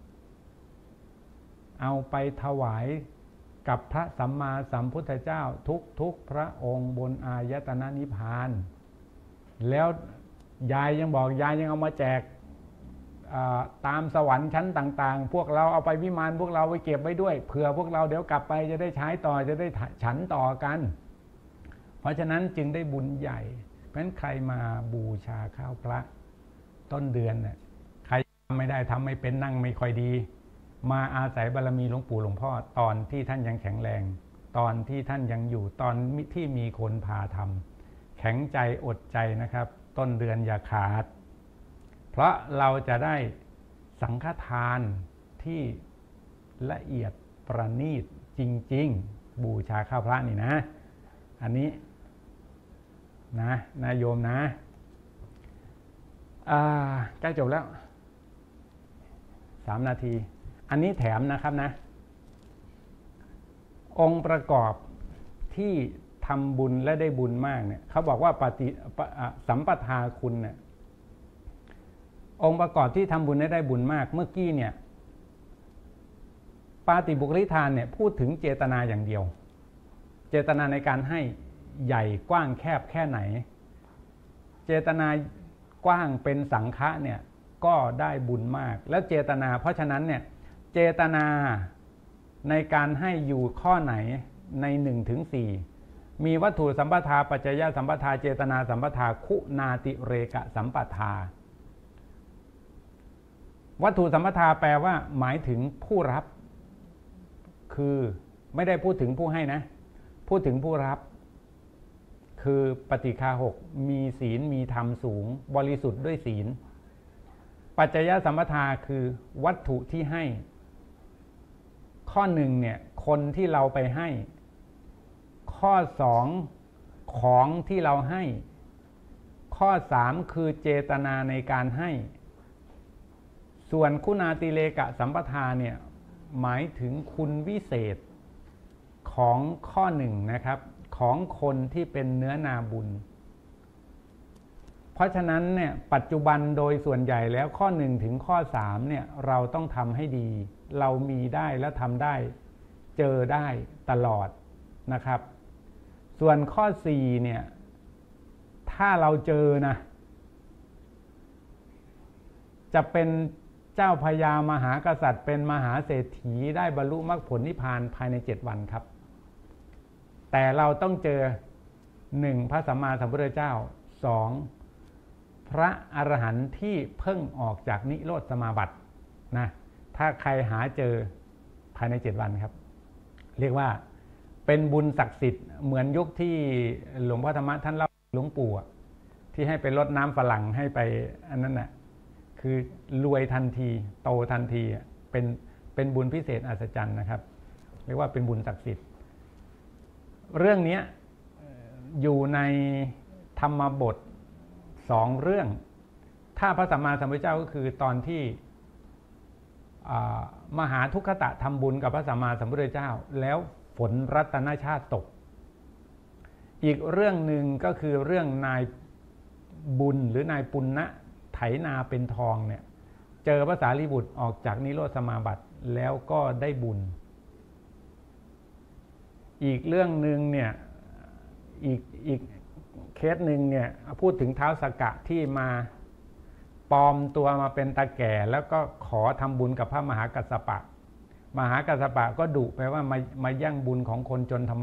เอาไปถวายกับพระสัมมาสัมพุทธเจ้าทุกๆพระองค์บนอายตนะนิพพานแล้วยายยังบอกยายยังเอามาแจกตามสวรรค์ชั้นต่างๆพวกเราเอาไปวิมานพวกเราไปเก็บไว้ด้วยเผื่อพวกเราเดี๋ยวกลับไปจะได้ใช้ต่อจะได้ฉันต่อกันเพราะฉะนั้นจึงได้บุญใหญ่เพราะฉะนั้นใครมาบูชาข้าวพระต้นเดือนเนี่ยใครทำไม่ได้ทำไม่เป็นนั่งไม่ค่อยดีมาอาศัยบารมีหลวงปู่หลวงพ่อตอนที่ท่านยังแข็งแรงตอนที่ท่านยังอยู่ตอนที่มีคนพาทำแข็งใจอดใจนะครับต้นเดือนอย่าขาดเพราะเราจะได้สังฆทานที่ละเอียดประณีตจริงๆบูชาข้าวพระนี่นะอันนี้นะนายโยมนะใกล้จบแล้วสามนาทีอันนี้แถมนะครับนะองค์ประกอบที่ทำบุญและได้บุญมากเนี่ยเขาบอกว่าปฏิสัมปทาคุณเนี่ยองค์ประกอบที่ทำบุญและได้บุญมากเมื่อกี้เนี่ยปาติบุคลิกทานเนี่ยพูดถึงเจตนาอย่างเดียวเจตนาในการให้ใหญ่กว้างแคบแค่ไหนเจตนากว้างเป็นสังฆะเนี่ยก็ได้บุญมากแล้วเจตนาเพราะฉะนั้นเนี่ยเจตนาในการให้อยู่ข้อไหนในหนึ่งถึงสี่มีวัตถุสัมปทาปัจจยสัมปทาเจตนาสัมปทาคุณาติเรกะสัมปทาวัตถุสัมปทาแปลว่าหมายถึงผู้รับคือไม่ได้พูดถึงผู้ให้นะพูดถึงผู้รับคือปฏิฆาหกมีศีลมีธรรมสูงบริสุทธิ์ด้วยศีลปัจจยสัมปทาคือวัตถุที่ให้ข้อหนึ่งเนี่ยคนที่เราไปให้ข้อสองของที่เราให้ข้อสามคือเจตนาในการให้ส่วนคุณาติเรกะสัมปทาเนี่ยหมายถึงคุณวิเศษของข้อหนึ่งนะครับของคนที่เป็นเนื้อนาบุญเพราะฉะนั้นเนี่ยปัจจุบันโดยส่วนใหญ่แล้วข้อหนึ่งถึงข้อสามเนี่ยเราต้องทำให้ดีเรามีได้และทำได้เจอได้ตลอดนะครับ ส่วนข้อสี่เนี่ยถ้าเราเจอนะจะเป็นเจ้าพญามหากษัตริย์เป็นมหาเศรษฐีได้บรรลุมรรคผลนิพพานภายในเจ็ดวันครับแต่เราต้องเจอหนึ่งพระสัมมาสัมพุทธเจ้าสองพระอรหันต์ที่เพิ่งออกจากนิโรธสมาบัตินะถ้าใครหาเจอภายในเจ็ดวันครับเรียกว่าเป็นบุญศักดิ์สิทธิ์เหมือนยุคที่หลวงพ่อธรรมะท่านเล่าหลวงปู่ที่ให้ไปรดน้ำฝรั่งให้ไปอันนั้นน่ะคือรวยทันทีโตทันทีเป็นเป็นบุญพิเศษอัศจรรย์นะครับเรียกว่าเป็นบุญศักดิ์สิทธิ์เรื่องนี้อยู่ในธรรมบทสองเรื่องถ้าพระสัมมาสัมพุทธเจ้าก็คือตอนที่มหาทุกขตะทำบุญกับพระสัมมาสัมพุทธเจ้าแล้วฝนรัตนชาติตกอีกเรื่องหนึ่งก็คือเรื่องนายบุญหรือนายปุณณะไถนาเป็นทองเนี่ยเจอพระสารีบุตรออกจากนิโรธสมาบัติแล้วก็ได้บุญอีกเรื่องหนึ่งเนี่ยอีกอีกเคสหนึ่งเนี่ยพูดถึงท้าวสักกะที่มาปลอมตัวมาเป็นตาแก่แล้วก็ขอทำบุญกับพระมหากัสสปะมหากัสสปะก็ดุไปว่ามามาแย่งบุญของคนจนทำไม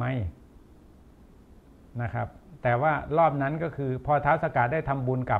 นะครับแต่ว่ารอบนั้นก็คือพอท้าวสักกะได้ทำบุญกับ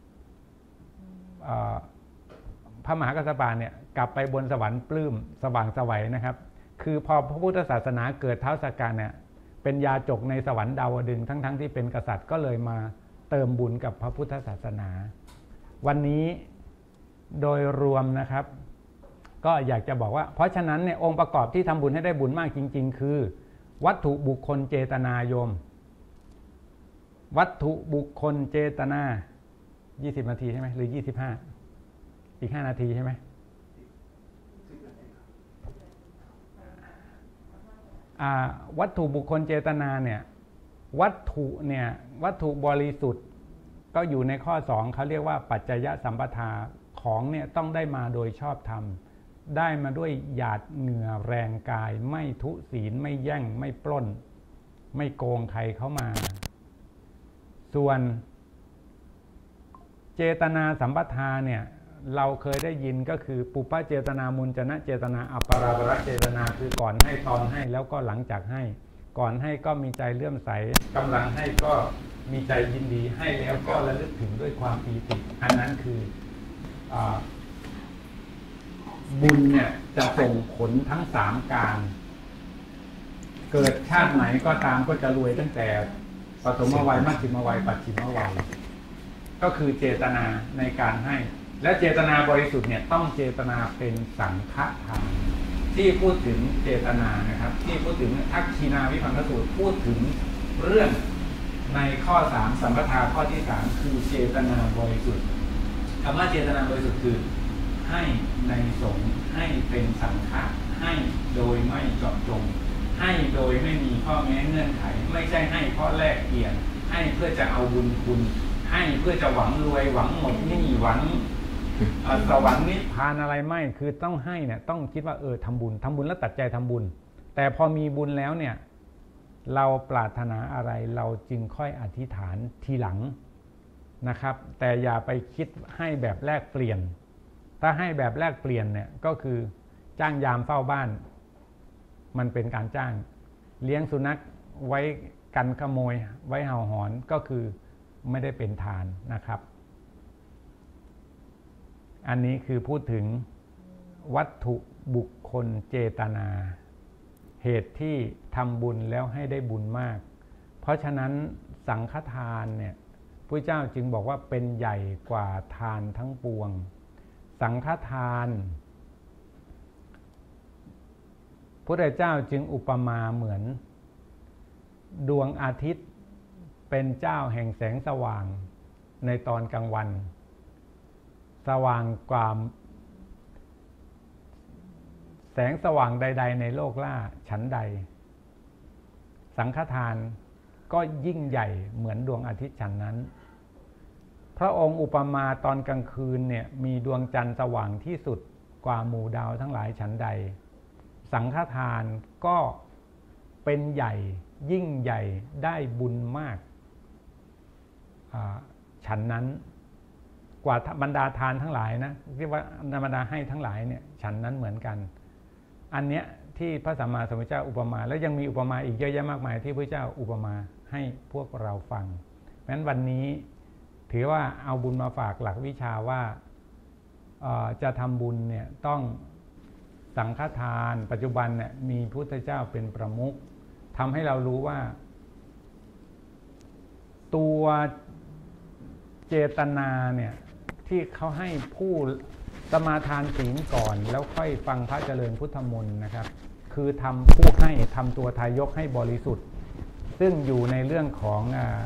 พระมหากัสสปะเนี่ยกลับไปบนสวรรค์ปลื้มสว่างไสวนะครับคือพอพระพุทธศาสนาเกิดท้าวสักกะเนี่ยเป็นยาจกในสวรรค์ดาวดึงส์ทั้งๆ ที่เป็นกษัตริย์ก็เลยมาเติมบุญกับพระพุทธศาสนาวันนี้โดยรวมนะครับก็อยากจะบอกว่าเพราะฉะนั้นเนี่ยองค์ประกอบที่ทำบุญให้ได้บุญมากจริงๆคือวัตถุบุคคลเจตนาโยมวัตถุบุคคลเจตนายี่สิบนาทีใช่ไหมหรือยี่สิบห้าอีกห้านาทีใช่ไหมวัตถุบุคคลเจตนาเนี่ยวัตถุเนี่ยวัตถุบริสุทธิ์ก็อยู่ในข้อสองเขาเรียกว่าปัจจยสัมปทาของเนี่ยต้องได้มาโดยชอบธรรมได้มาด้วยหยาดเหงื่อแรงกายไม่ทุศีลไม่แย่งไม่ปล้นไม่โกงใครเข้ามาส่วนเจตนาสัมปทาเนี่ยเราเคยได้ยินก็คือปุพพเจตนามุญจนะเจตนาอัปปาราปรเจตนาคือก่อนให้ตอนให้แล้วก็หลังจากให้ก่อนให้ก็มีใจเลื่อมใสกำลังให้ก็มีใจยินดีให้แล้วก็ระลึกถึงด้วยความปีติอันนั้นคืออบุญเนี่ยจะส่งผลทั้งสามการเกิดชาติไหนก็ตามก็จะรวยตั้งแต่ปฐมวัยมัชฌิมวัยปัจฉิมวัยก็คือเจตนาในการให้และเจตนาบริสุทธิ์เนี่ยต้องเจตนาเป็นสังฆทานที่พูดถึงเจตนานะครับที่พูดถึงทักขินาวิภังคสูตรพูดถึงเรื่องในข้อสามสัมปทาข้อที่สามคือเจตนาบริสุทธิ์คำว่าเจตนาบริสุทธิ์คือให้ในสงฆ์ให้เป็นสังฆะให้โดยไม่เจาะจงให้โดยไม่มีข้อแม้เงื่อนไขไม่ใช่ให้เพราะแลกเปลี่ยนให้เพื่อจะเอาบุญคุณให้เพื่อจะหวังรวยหวังหมดหนี้หวังสวรรค์นิพพานอะไรไม่คือต้องให้เนี่ยต้องคิดว่าเออทำบุญทำบุญแล้วตัดใจทำบุญแต่พอมีบุญแล้วเนี่ยเราปรารถนาอะไรเราจึงค่อยอธิษฐานทีหลังนะครับแต่อย่าไปคิดให้แบบแลกเปลี่ยนถ้าให้แบบแลกเปลี่ยนเนี่ยก็คือจ้างยามเฝ้าบ้านมันเป็นการจ้างเลี้ยงสุนัขไว้กันขโมยไว้เห่าหอนก็คือไม่ได้เป็นทานนะครับอันนี้คือพูดถึงวัตถุบุคคลเจตนาเหตุที่ทำบุญแล้วให้ได้บุญมากเพราะฉะนั้นสังฆทานเนี่ยพระเจ้าจึงบอกว่าเป็นใหญ่กว่าทานทั้งปวงสังฆทานพระเจ้าจึงอุปมาเหมือนดวงอาทิตย์เป็นเจ้าแห่งแสงสว่างในตอนกลางวันสว่างกว่าแสงสว่างใดๆในโลกล่าฉันใดสังฆทานก็ยิ่งใหญ่เหมือนดวงอาทิตย์ฉันนั้นพระองค์อุปมาตอนกลางคืนเนี่ยมีดวงจันทร์สว่างที่สุดกว่าหมู่ดาวทั้งหลายฉันใดสังฆทานก็เป็นใหญ่ยิ่งใหญ่ได้บุญมากฉันนั้นกว่าบรรดาทานทั้งหลายนะเรียกว่าบรรดาให้ทั้งหลายเนี่ยฉันนั้นเหมือนกันอันเนี้ยที่พระสัมมาสัมพุทธเจ้าอุปมาแล้วยังมีอุปมาอีกเยอะแยะมากมายที่พระเจ้าอุปมาให้พวกเราฟังเพราะฉะนั้นวันนี้ถือว่าเอาบุญมาฝากหลักวิชาว่าจะทำบุญเนี่ยต้องสังฆทานปัจจุบันเนี่ยมีพุทธเจ้าเป็นประมุขทำให้เรารู้ว่าตัวเจตนาเนี่ยที่เขาให้ผู้สมาทานศีลก่อนแล้วค่อยฟังพระเจริญพุทธมนต์นะครับคือทำผู้ให้ทำตัวทายกให้บริสุทธิ์ซึ่งอยู่ในเรื่องของอ่า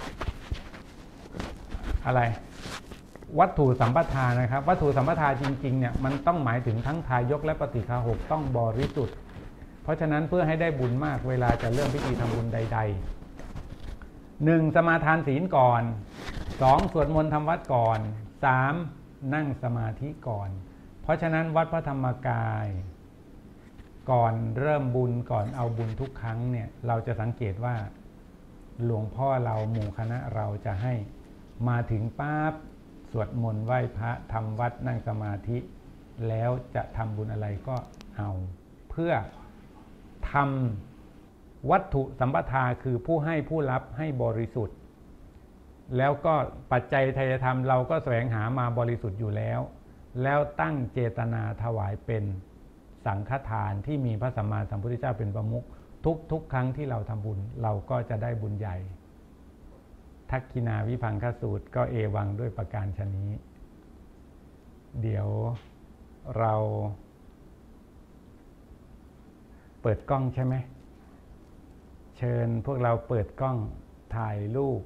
อะไรวัตถุสัมปทานนะครับวัตถุสัมปทานจริงๆเนี่ยมันต้องหมายถึงทั้งทายกและปฏิฆาหกต้องบริสุทธิ์เพราะฉะนั้นเพื่อให้ได้บุญมากเวลาจะเริ่มพิธีทำบุญใดๆหนึ่งสมาทานศีลก่อนสองสวดมนต์ทำวัดก่อนสามนั่งสมาธิก่อนเพราะฉะนั้นวัดพระธรรมกายก่อนเริ่มบุญก่อนเอาบุญทุกครั้งเนี่ยเราจะสังเกตว่าหลวงพ่อเราหมู่คณะเราจะให้มาถึงปั๊บสวดมนต์ไหว้พระทำวัดนั่งสมาธิแล้วจะทำบุญอะไรก็เอาเพื่อทำวัตถุสัมปทาคือผู้ให้ผู้รับให้บริสุทธิ์แล้วก็ปัจจัยไตรธรรมเราก็แสวงหามาบริสุทธิ์อยู่แล้วแล้วตั้งเจตนาถวายเป็นสังฆทานที่มีพระสัมมาสัมพุทธเจ้าเป็นประมุขทุกๆครั้งที่เราทำบุญเราก็จะได้บุญใหญ่ทักขินาวิภังคสูตรก็เอวังด้วยประการฉะนี้เดี๋ยวเราเปิดกล้องใช่ไหมเชิญพวกเราเปิดกล้องถ่ายรูป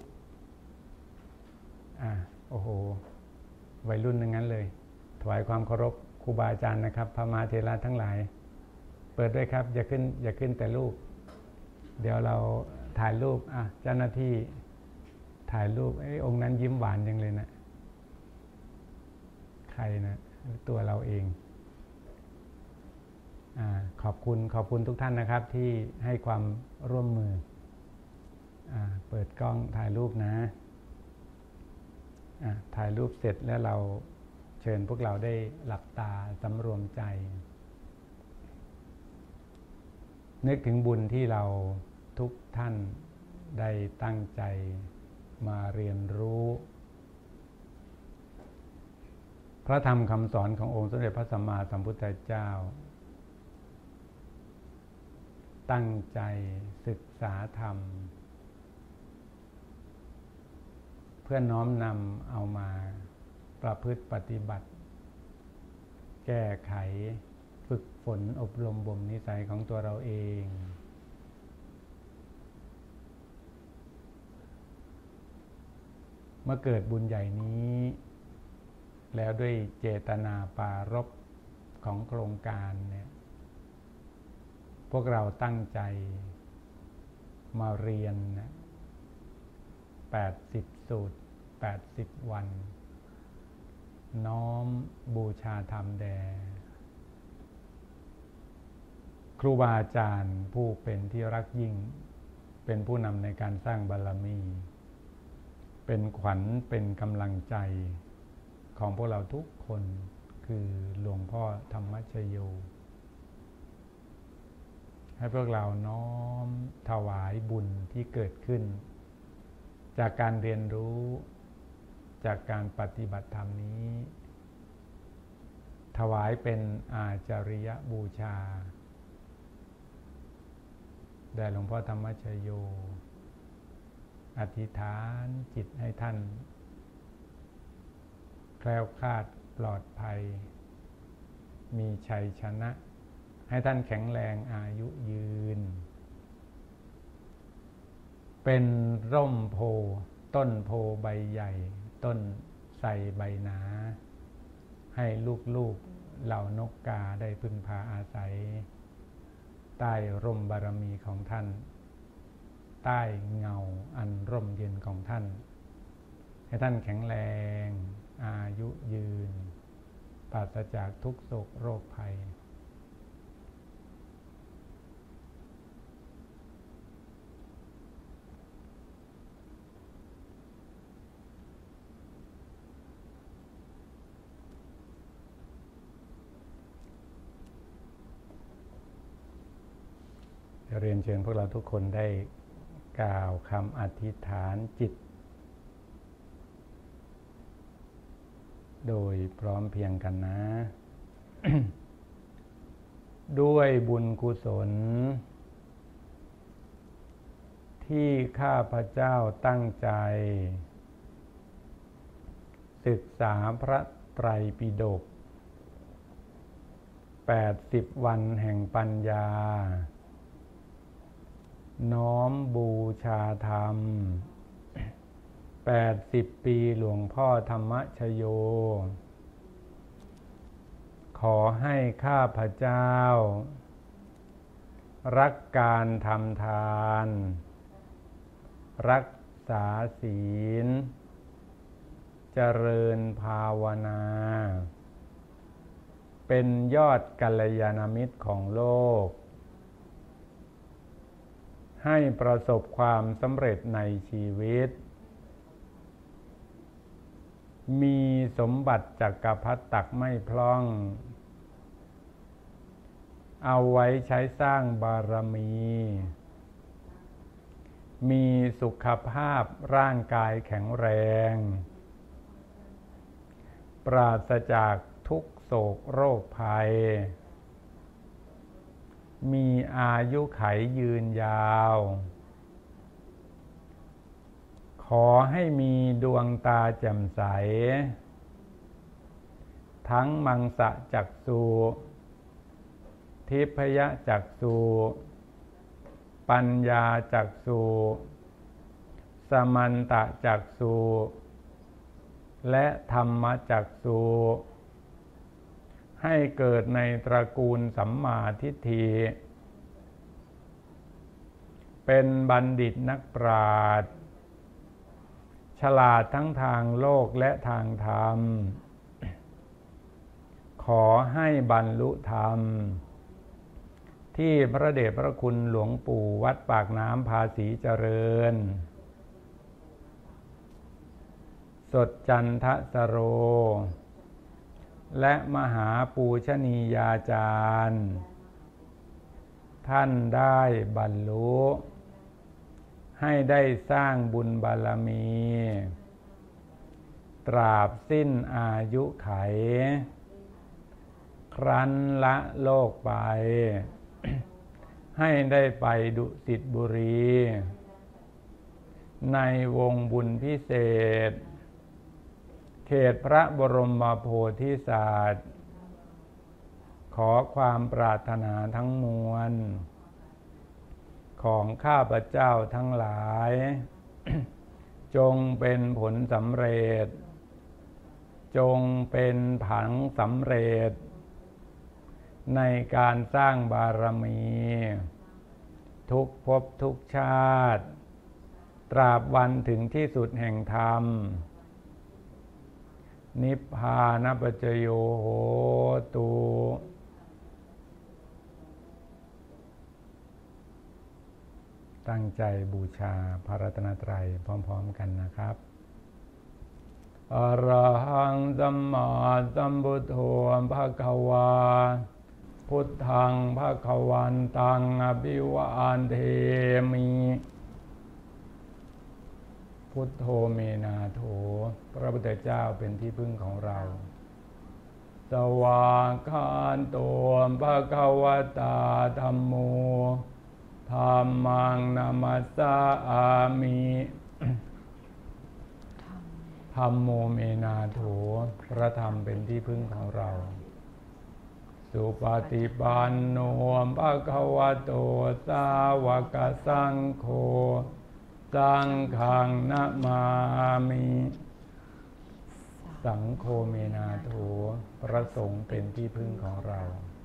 อ่าโอ้โหวัยรุ่นทั้งนั้นเลยถวายความเคารพครูบาอาจารย์นะครับพระมหาเถระทั้งหลายเปิดด้วยครับอย่าขึ้นอย่าขึ้นแต่รูปเดี๋ยวเราถ่ายรูปอ่ะเจ้าหน้าที่ถ่ายรูปไอ้องค์นั้นยิ้มหวานจังเลยนะใครนะตัวเราเองอ่าขอบคุณขอบคุณทุกท่านนะครับที่ให้ความร่วมมืออ่าเปิดกล้องถ่ายรูปนะอ่าถ่ายรูปเสร็จแล้วเราเชิญพวกเราได้หลับตาสำรวมใจนึกถึงบุญที่เราทุกท่านได้ตั้งใจมาเรียนรู้พระธรรมคำสอนขององค์สมเด็จพระสัมมาสัมพุทธเจ้าตั้งใจศึกษาธรรมเพื่อน้อมนำเอามาประพฤติปฏิบัติแก้ไขฝึกฝนอบรมบ่มนิสัยของตัวเราเองเมื่อเกิดบุญใหญ่นี้แล้วด้วยเจตนาปรารภของโครงการเนี่ยพวกเราตั้งใจมาเรียนแปดสิบสูตรแปดสิบวันน้อมบูชาธรรมแด่ครูบาอาจารย์ผู้เป็นที่รักยิ่งเป็นผู้นำในการสร้างบารมีเป็นขวัญเป็นกำลังใจของพวกเราทุกคนคือหลวงพ่อธรรมชโยให้พวกเราน้อมถวายบุญที่เกิดขึ้นจากการเรียนรู้จากการปฏิบัติธรรมนี้ถวายเป็นอาจาริยบูชาแด่หลวงพ่อธรรมชโยอธิษฐานจิตให้ท่านแคล้วคลาดปลอดภัยมีชัยชนะให้ท่านแข็งแรงอายุยืนเป็นร่มโพต้นโพใบใหญ่ต้นไทรใบหนาให้ลูกๆเหล่านกกาได้พึ่งพาอาศัยใต้ร่มบารมีของท่านใต้เงาอันร่มเย็นของท่านให้ท่านแข็งแรงอายุยืนปราศจากทุกโศกโรคภัยเรียนเชิญพวกเราทุกคนได้กล่าวคำอธิษฐานจิตโดยพร้อมเพรียงกันนะ ด้วยบุญกุศลที่ข้าพเจ้าตั้งใจศึกษาพระไตรปิฎกแปดสิบวันแห่งปัญญาน้อมบูชาธรรมแปดสิบปีหลวงพ่อธรรมชโยขอให้ข้าพเจ้ารักการทำทานรักษาศีลเจริญภาวนาเป็นยอดกัลยาณมิตรของโลกให้ประสบความสำเร็จในชีวิตมีสมบัติจักรพรรดิตักไม่พล่องเอาไว้ใช้สร้างบารมีมีสุขภาพร่างกายแข็งแรงปราศจากทุกโศกโรคภัยมีอายุขัยยืนยาวขอให้มีดวงตาแจ่มใสทั้งมังสะจักษุทิพยจักษุปัญญาจักษุสมันตจักษุและธรรมจักษุให้เกิดในตระกูลสัมมาทิฏฐิเป็นบัณฑิตนักปราชญ์ฉลาดทั้งทางโลกและทางธรรมขอให้บรรลุธรรมที่พระเดชพระคุณหลวงปู่วัดปากน้ำภาษีเจริญสดจันทสโรและมหาปูชนียาจารย์ท่านได้บรรลุให้ได้สร้างบุญบารมีตราบสิ้นอายุไขครั้นละโลกไป ให้ได้ไปดุสิตบุรีในวงบุญพิเศษเขตพระบรมโพธิศาสตร์ขอความปรารถนาทั้งมวลของข้าพเจ้าทั้งหลาย จงเป็นผลสำเร็จจงเป็นผังสำเร็จในการสร้างบารมีทุกภพทุกชาติตราบวันถึงที่สุดแห่งธรรมนิพพานปัจจโยโหตุตั้งใจบูชาพระรัตนตรัยพร้อมๆกันนะครับอะระหังสัมมาสัมพุทโธภะคะวาพุทธังภะคะวันตังอภิวาเทมิพุทโธเมนาโถพระพุทธเจ้าเป็นที่พึ่งของเราสวากขาโตภะคะวตาธัมโมธัมมังนามัสสามิธัมโมเมนาโถพระธรรมเป็นที่พึ่งของเราสุปฏิปันโนภะคะวะโตสาวกสังโฆสังฆังนะมามิสังโฆเมนาโถพระสงฆ์เป็นที่พึ่งของเรา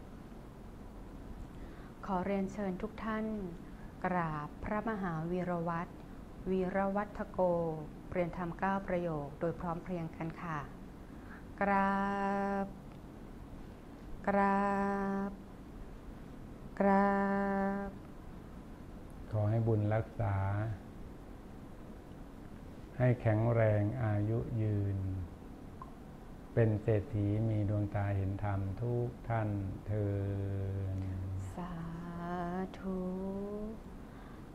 ขอเรียนเชิญทุกท่านกราบพระมหาวีรวัตรวีรวัฒโกเปลี่ยนธรรมเก้าประโยคโดยพร้อมเพรียงกันค่ะกราบกราบกราบขอให้บุญรักษาให้แข็งแรงอายุยืนเป็นเศรษฐีมีดวงตาเห็นธรรมทุกท่านเทอญสาธุ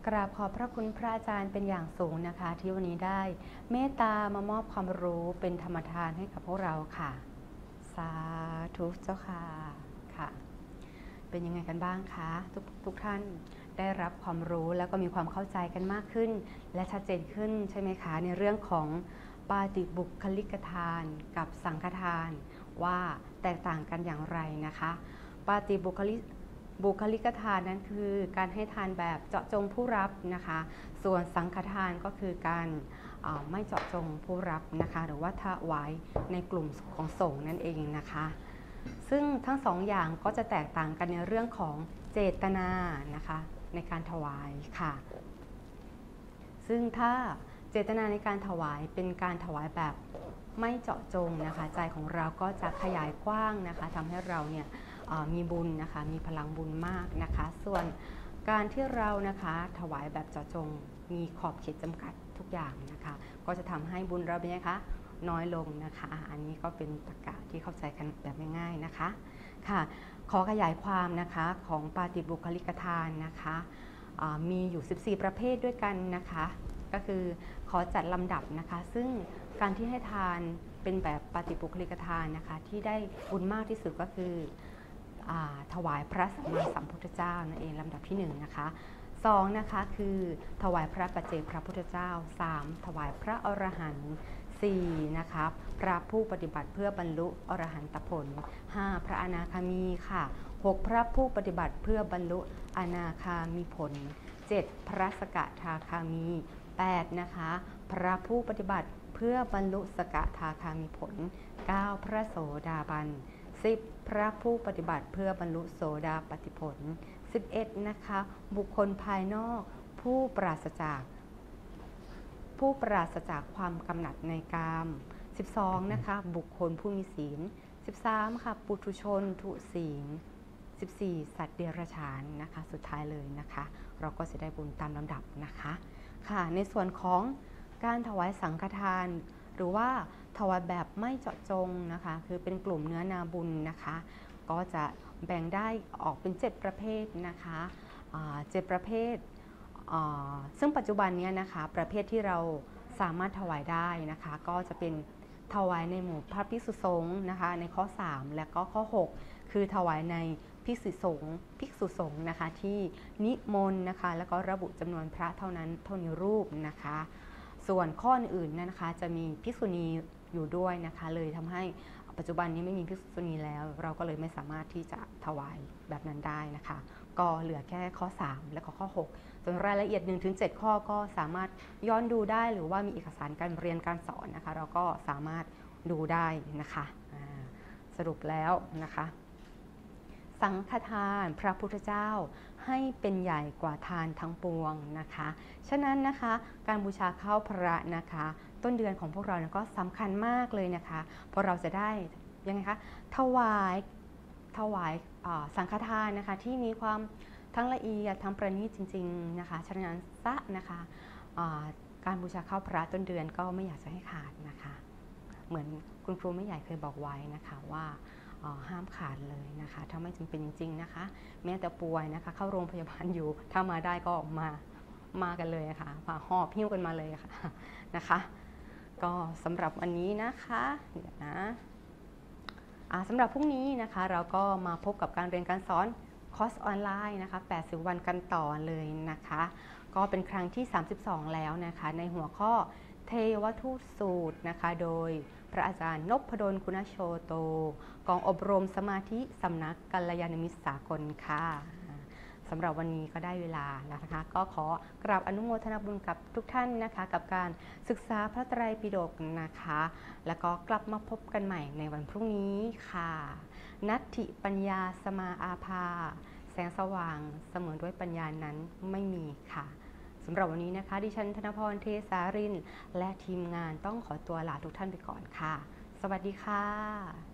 กราบขอบพระคุณพระอาจารย์เป็นอย่างสูงนะคะที่วันนี้ได้เมตตามามอบความรู้เป็นธรรมทานให้กับพวกเราค่ะสาธุเจ้าค่ะค่ะเป็นยังไงกันบ้างคะทุกทุกท่านได้รับความรู้แล้วก็มีความเข้าใจกันมากขึ้นและชัดเจนขึ้นใช่ไหมคะในเรื่องของปาติบุคลิกทานกับสังฆทานว่าแตกต่างกันอย่างไรนะคะปาติบุคลิกบุคลิกทานนั้นคือการให้ทานแบบเจาะจงผู้รับนะคะส่วนสังฆทานก็คือการไม่เจาะจงผู้รับนะคะหรือว่าถวายในกลุ่มของสงฆ์นั่นเองนะคะซึ่งทั้งสองอย่างก็จะแตกต่างกันในเรื่องของเจตนานะคะในการถวายค่ะซึ่งถ้าเจตนาในการถวายเป็นการถวายแบบไม่เจาะจงนะคะใจของเราก็จะขยายกว้างนะคะทำให้เราเนี่ยมีบุญนะคะมีพลังบุญมากนะคะส่วนการที่เรานะคะถวายแบบเจาะจงมีขอบเขตจำกัดทุกอย่างนะคะก็จะทำให้บุญเราเป็นไงคะน้อยลงนะคะอันนี้ก็เป็นตรรกะที่เข้าใจกันแบบง่ายๆนะคะค่ะขอขยายความนะคะของปาติบุคลิกทานนะคะมีอยู่สิบสี่ประเภทด้วยกันนะคะก็คือขอจัดลำดับนะคะซึ่งการที่ให้ทานเป็นแบบปาติบุคลิกทานนะคะที่ได้บุญมากที่สุดก็คือถวายพระสัมมาสัมพุทธเจ้านั่นเองลำดับที่หนึ่งนะคะสองนะคะคือถวายพระปัจเจกพระพุทธเจ้าสามถวายพระอรหันต์สี่นะคะพระผู้ปฏิบัติเพื่อบรรลุอรหันตผลห้าพระอนาคามีค่ะหกพระผู้ปฏิบัติเพื่อบรรลุอนาคามีผลเจ็ดพระสกทาคามีแปดนะคะพระผู้ปฏิบัติเพื่อบรรลุสกทาคามีผลเก้าพระโสดาบันสิบพระผู้ปฏิบัติเพื่อบรรลุโสดาปัตติผลสิบเอ็ดนะคะบุคคลภายนอกผู้ปราศจากผู้ปราศจากความกำหนัดในกามสิบสองนะคะบุคคลผู้มีศีลสิบสามค่ะปุถุชนทุศีลสิบสี่สัตว์เดรัจฉานนะคะสุดท้ายเลยนะคะเราก็จะได้บุญตามลำดับนะคะค่ะในส่วนของการถวายสังฆทานหรือว่าถวายแบบไม่เจาะจงนะคะคือเป็นกลุ่มเนื้อนาบุญนะคะก็จะแบ่งได้ออกเป็นเจ็ดประเภทนะคะเจ็ดประเภทซึ่งปัจจุบันนี้นะคะประเภทที่เราสามารถถวายได้นะคะก็จะเป็นถวายในหมู่พระภิกษุสงฆ์นะคะในข้อสามและก็ข้อหกคือถวายในภิกษุสงฆ์ภิกษุสงฆ์นะคะที่นิมนต์นะคะแล้วก็ระบุจำนวนพระเท่านั้นเท่านี้รูปนะคะส่วนข้ออื่นๆนะคะจะมีภิกษุณีอยู่ด้วยนะคะเลยทำให้ปัจจุบันนี้ไม่มีภิกษุณีแล้วเราก็เลยไม่สามารถที่จะถวายแบบนั้นได้นะคะก็เหลือแค่ข้อสามและก็ข้อหกส่วนรายละเอียด หนึ่งถึงเจ็ด ข้อก็สามารถย้อนดูได้หรือว่ามีเอกสารการเรียนการสอนนะคะเราก็สามารถดูได้นะคะสรุปแล้วนะคะสังฆทานพระพุทธเจ้าให้เป็นใหญ่กว่าทานทั้งปวงนะคะฉะนั้นนะคะการบูชาข้าวพระนะคะต้นเดือนของพวกเราก็สำคัญมากเลยนะคะเพราะเราจะได้ยังไงคะถวายถวายสังฆทานนะคะที่มีความทั้งละเอียดทั้งประณีตจริงๆนะคะฉะนั้นซะนะคะการบูชาข้าวพระต้นเดือนก็ไม่อยากจะให้ขาดนะคะเหมือนคุณครูแม่ใหญ่เคยบอกไว้นะคะว่าห้ามขาดเลยนะคะถ้าไม่จำเป็นจริงๆนะคะแม้แต่ป่วยนะคะเข้าโรงพยาบาลอยู่ถ้ามาได้ก็มามากันเลยค่ะมาหอบหิ้วกันมาเลยค่ะนะคะก็สำหรับวันนี้นะคะเดี๋ยวนะสำหรับพรุ่งนี้นะคะเราก็มาพบกับการเรียนการสอนคอร์สออนไลน์นะคะแปดสิบวันกันต่อเลยนะคะก็เป็นครั้งที่สามสิบสองแล้วนะคะในหัวข้อเทวทูตสูตรนะคะโดยพระอาจารย์นพดลคุณโชโตกองอบรมสมาธิสำนักกัลยาณมิตรสากลค่ะสำหรับวันนี้ก็ได้เวลาแล้วนะคะก็ขอกราบอนุโมทนาบุญกับทุกท่านนะคะกับการศึกษาพระไตรปิฎกนะคะแล้วก็กลับมาพบกันใหม่ในวันพรุ่งนี้ค่ะนัตถิปัญญาสมาอาภาแสงสว่างเสมอด้วยปัญญานั้นไม่มีค่ะสำหรับวันนี้นะคะดิฉันธนพรเทสารินและทีมงานต้องขอตัวลาทุกท่านไปก่อนค่ะสวัสดีค่ะ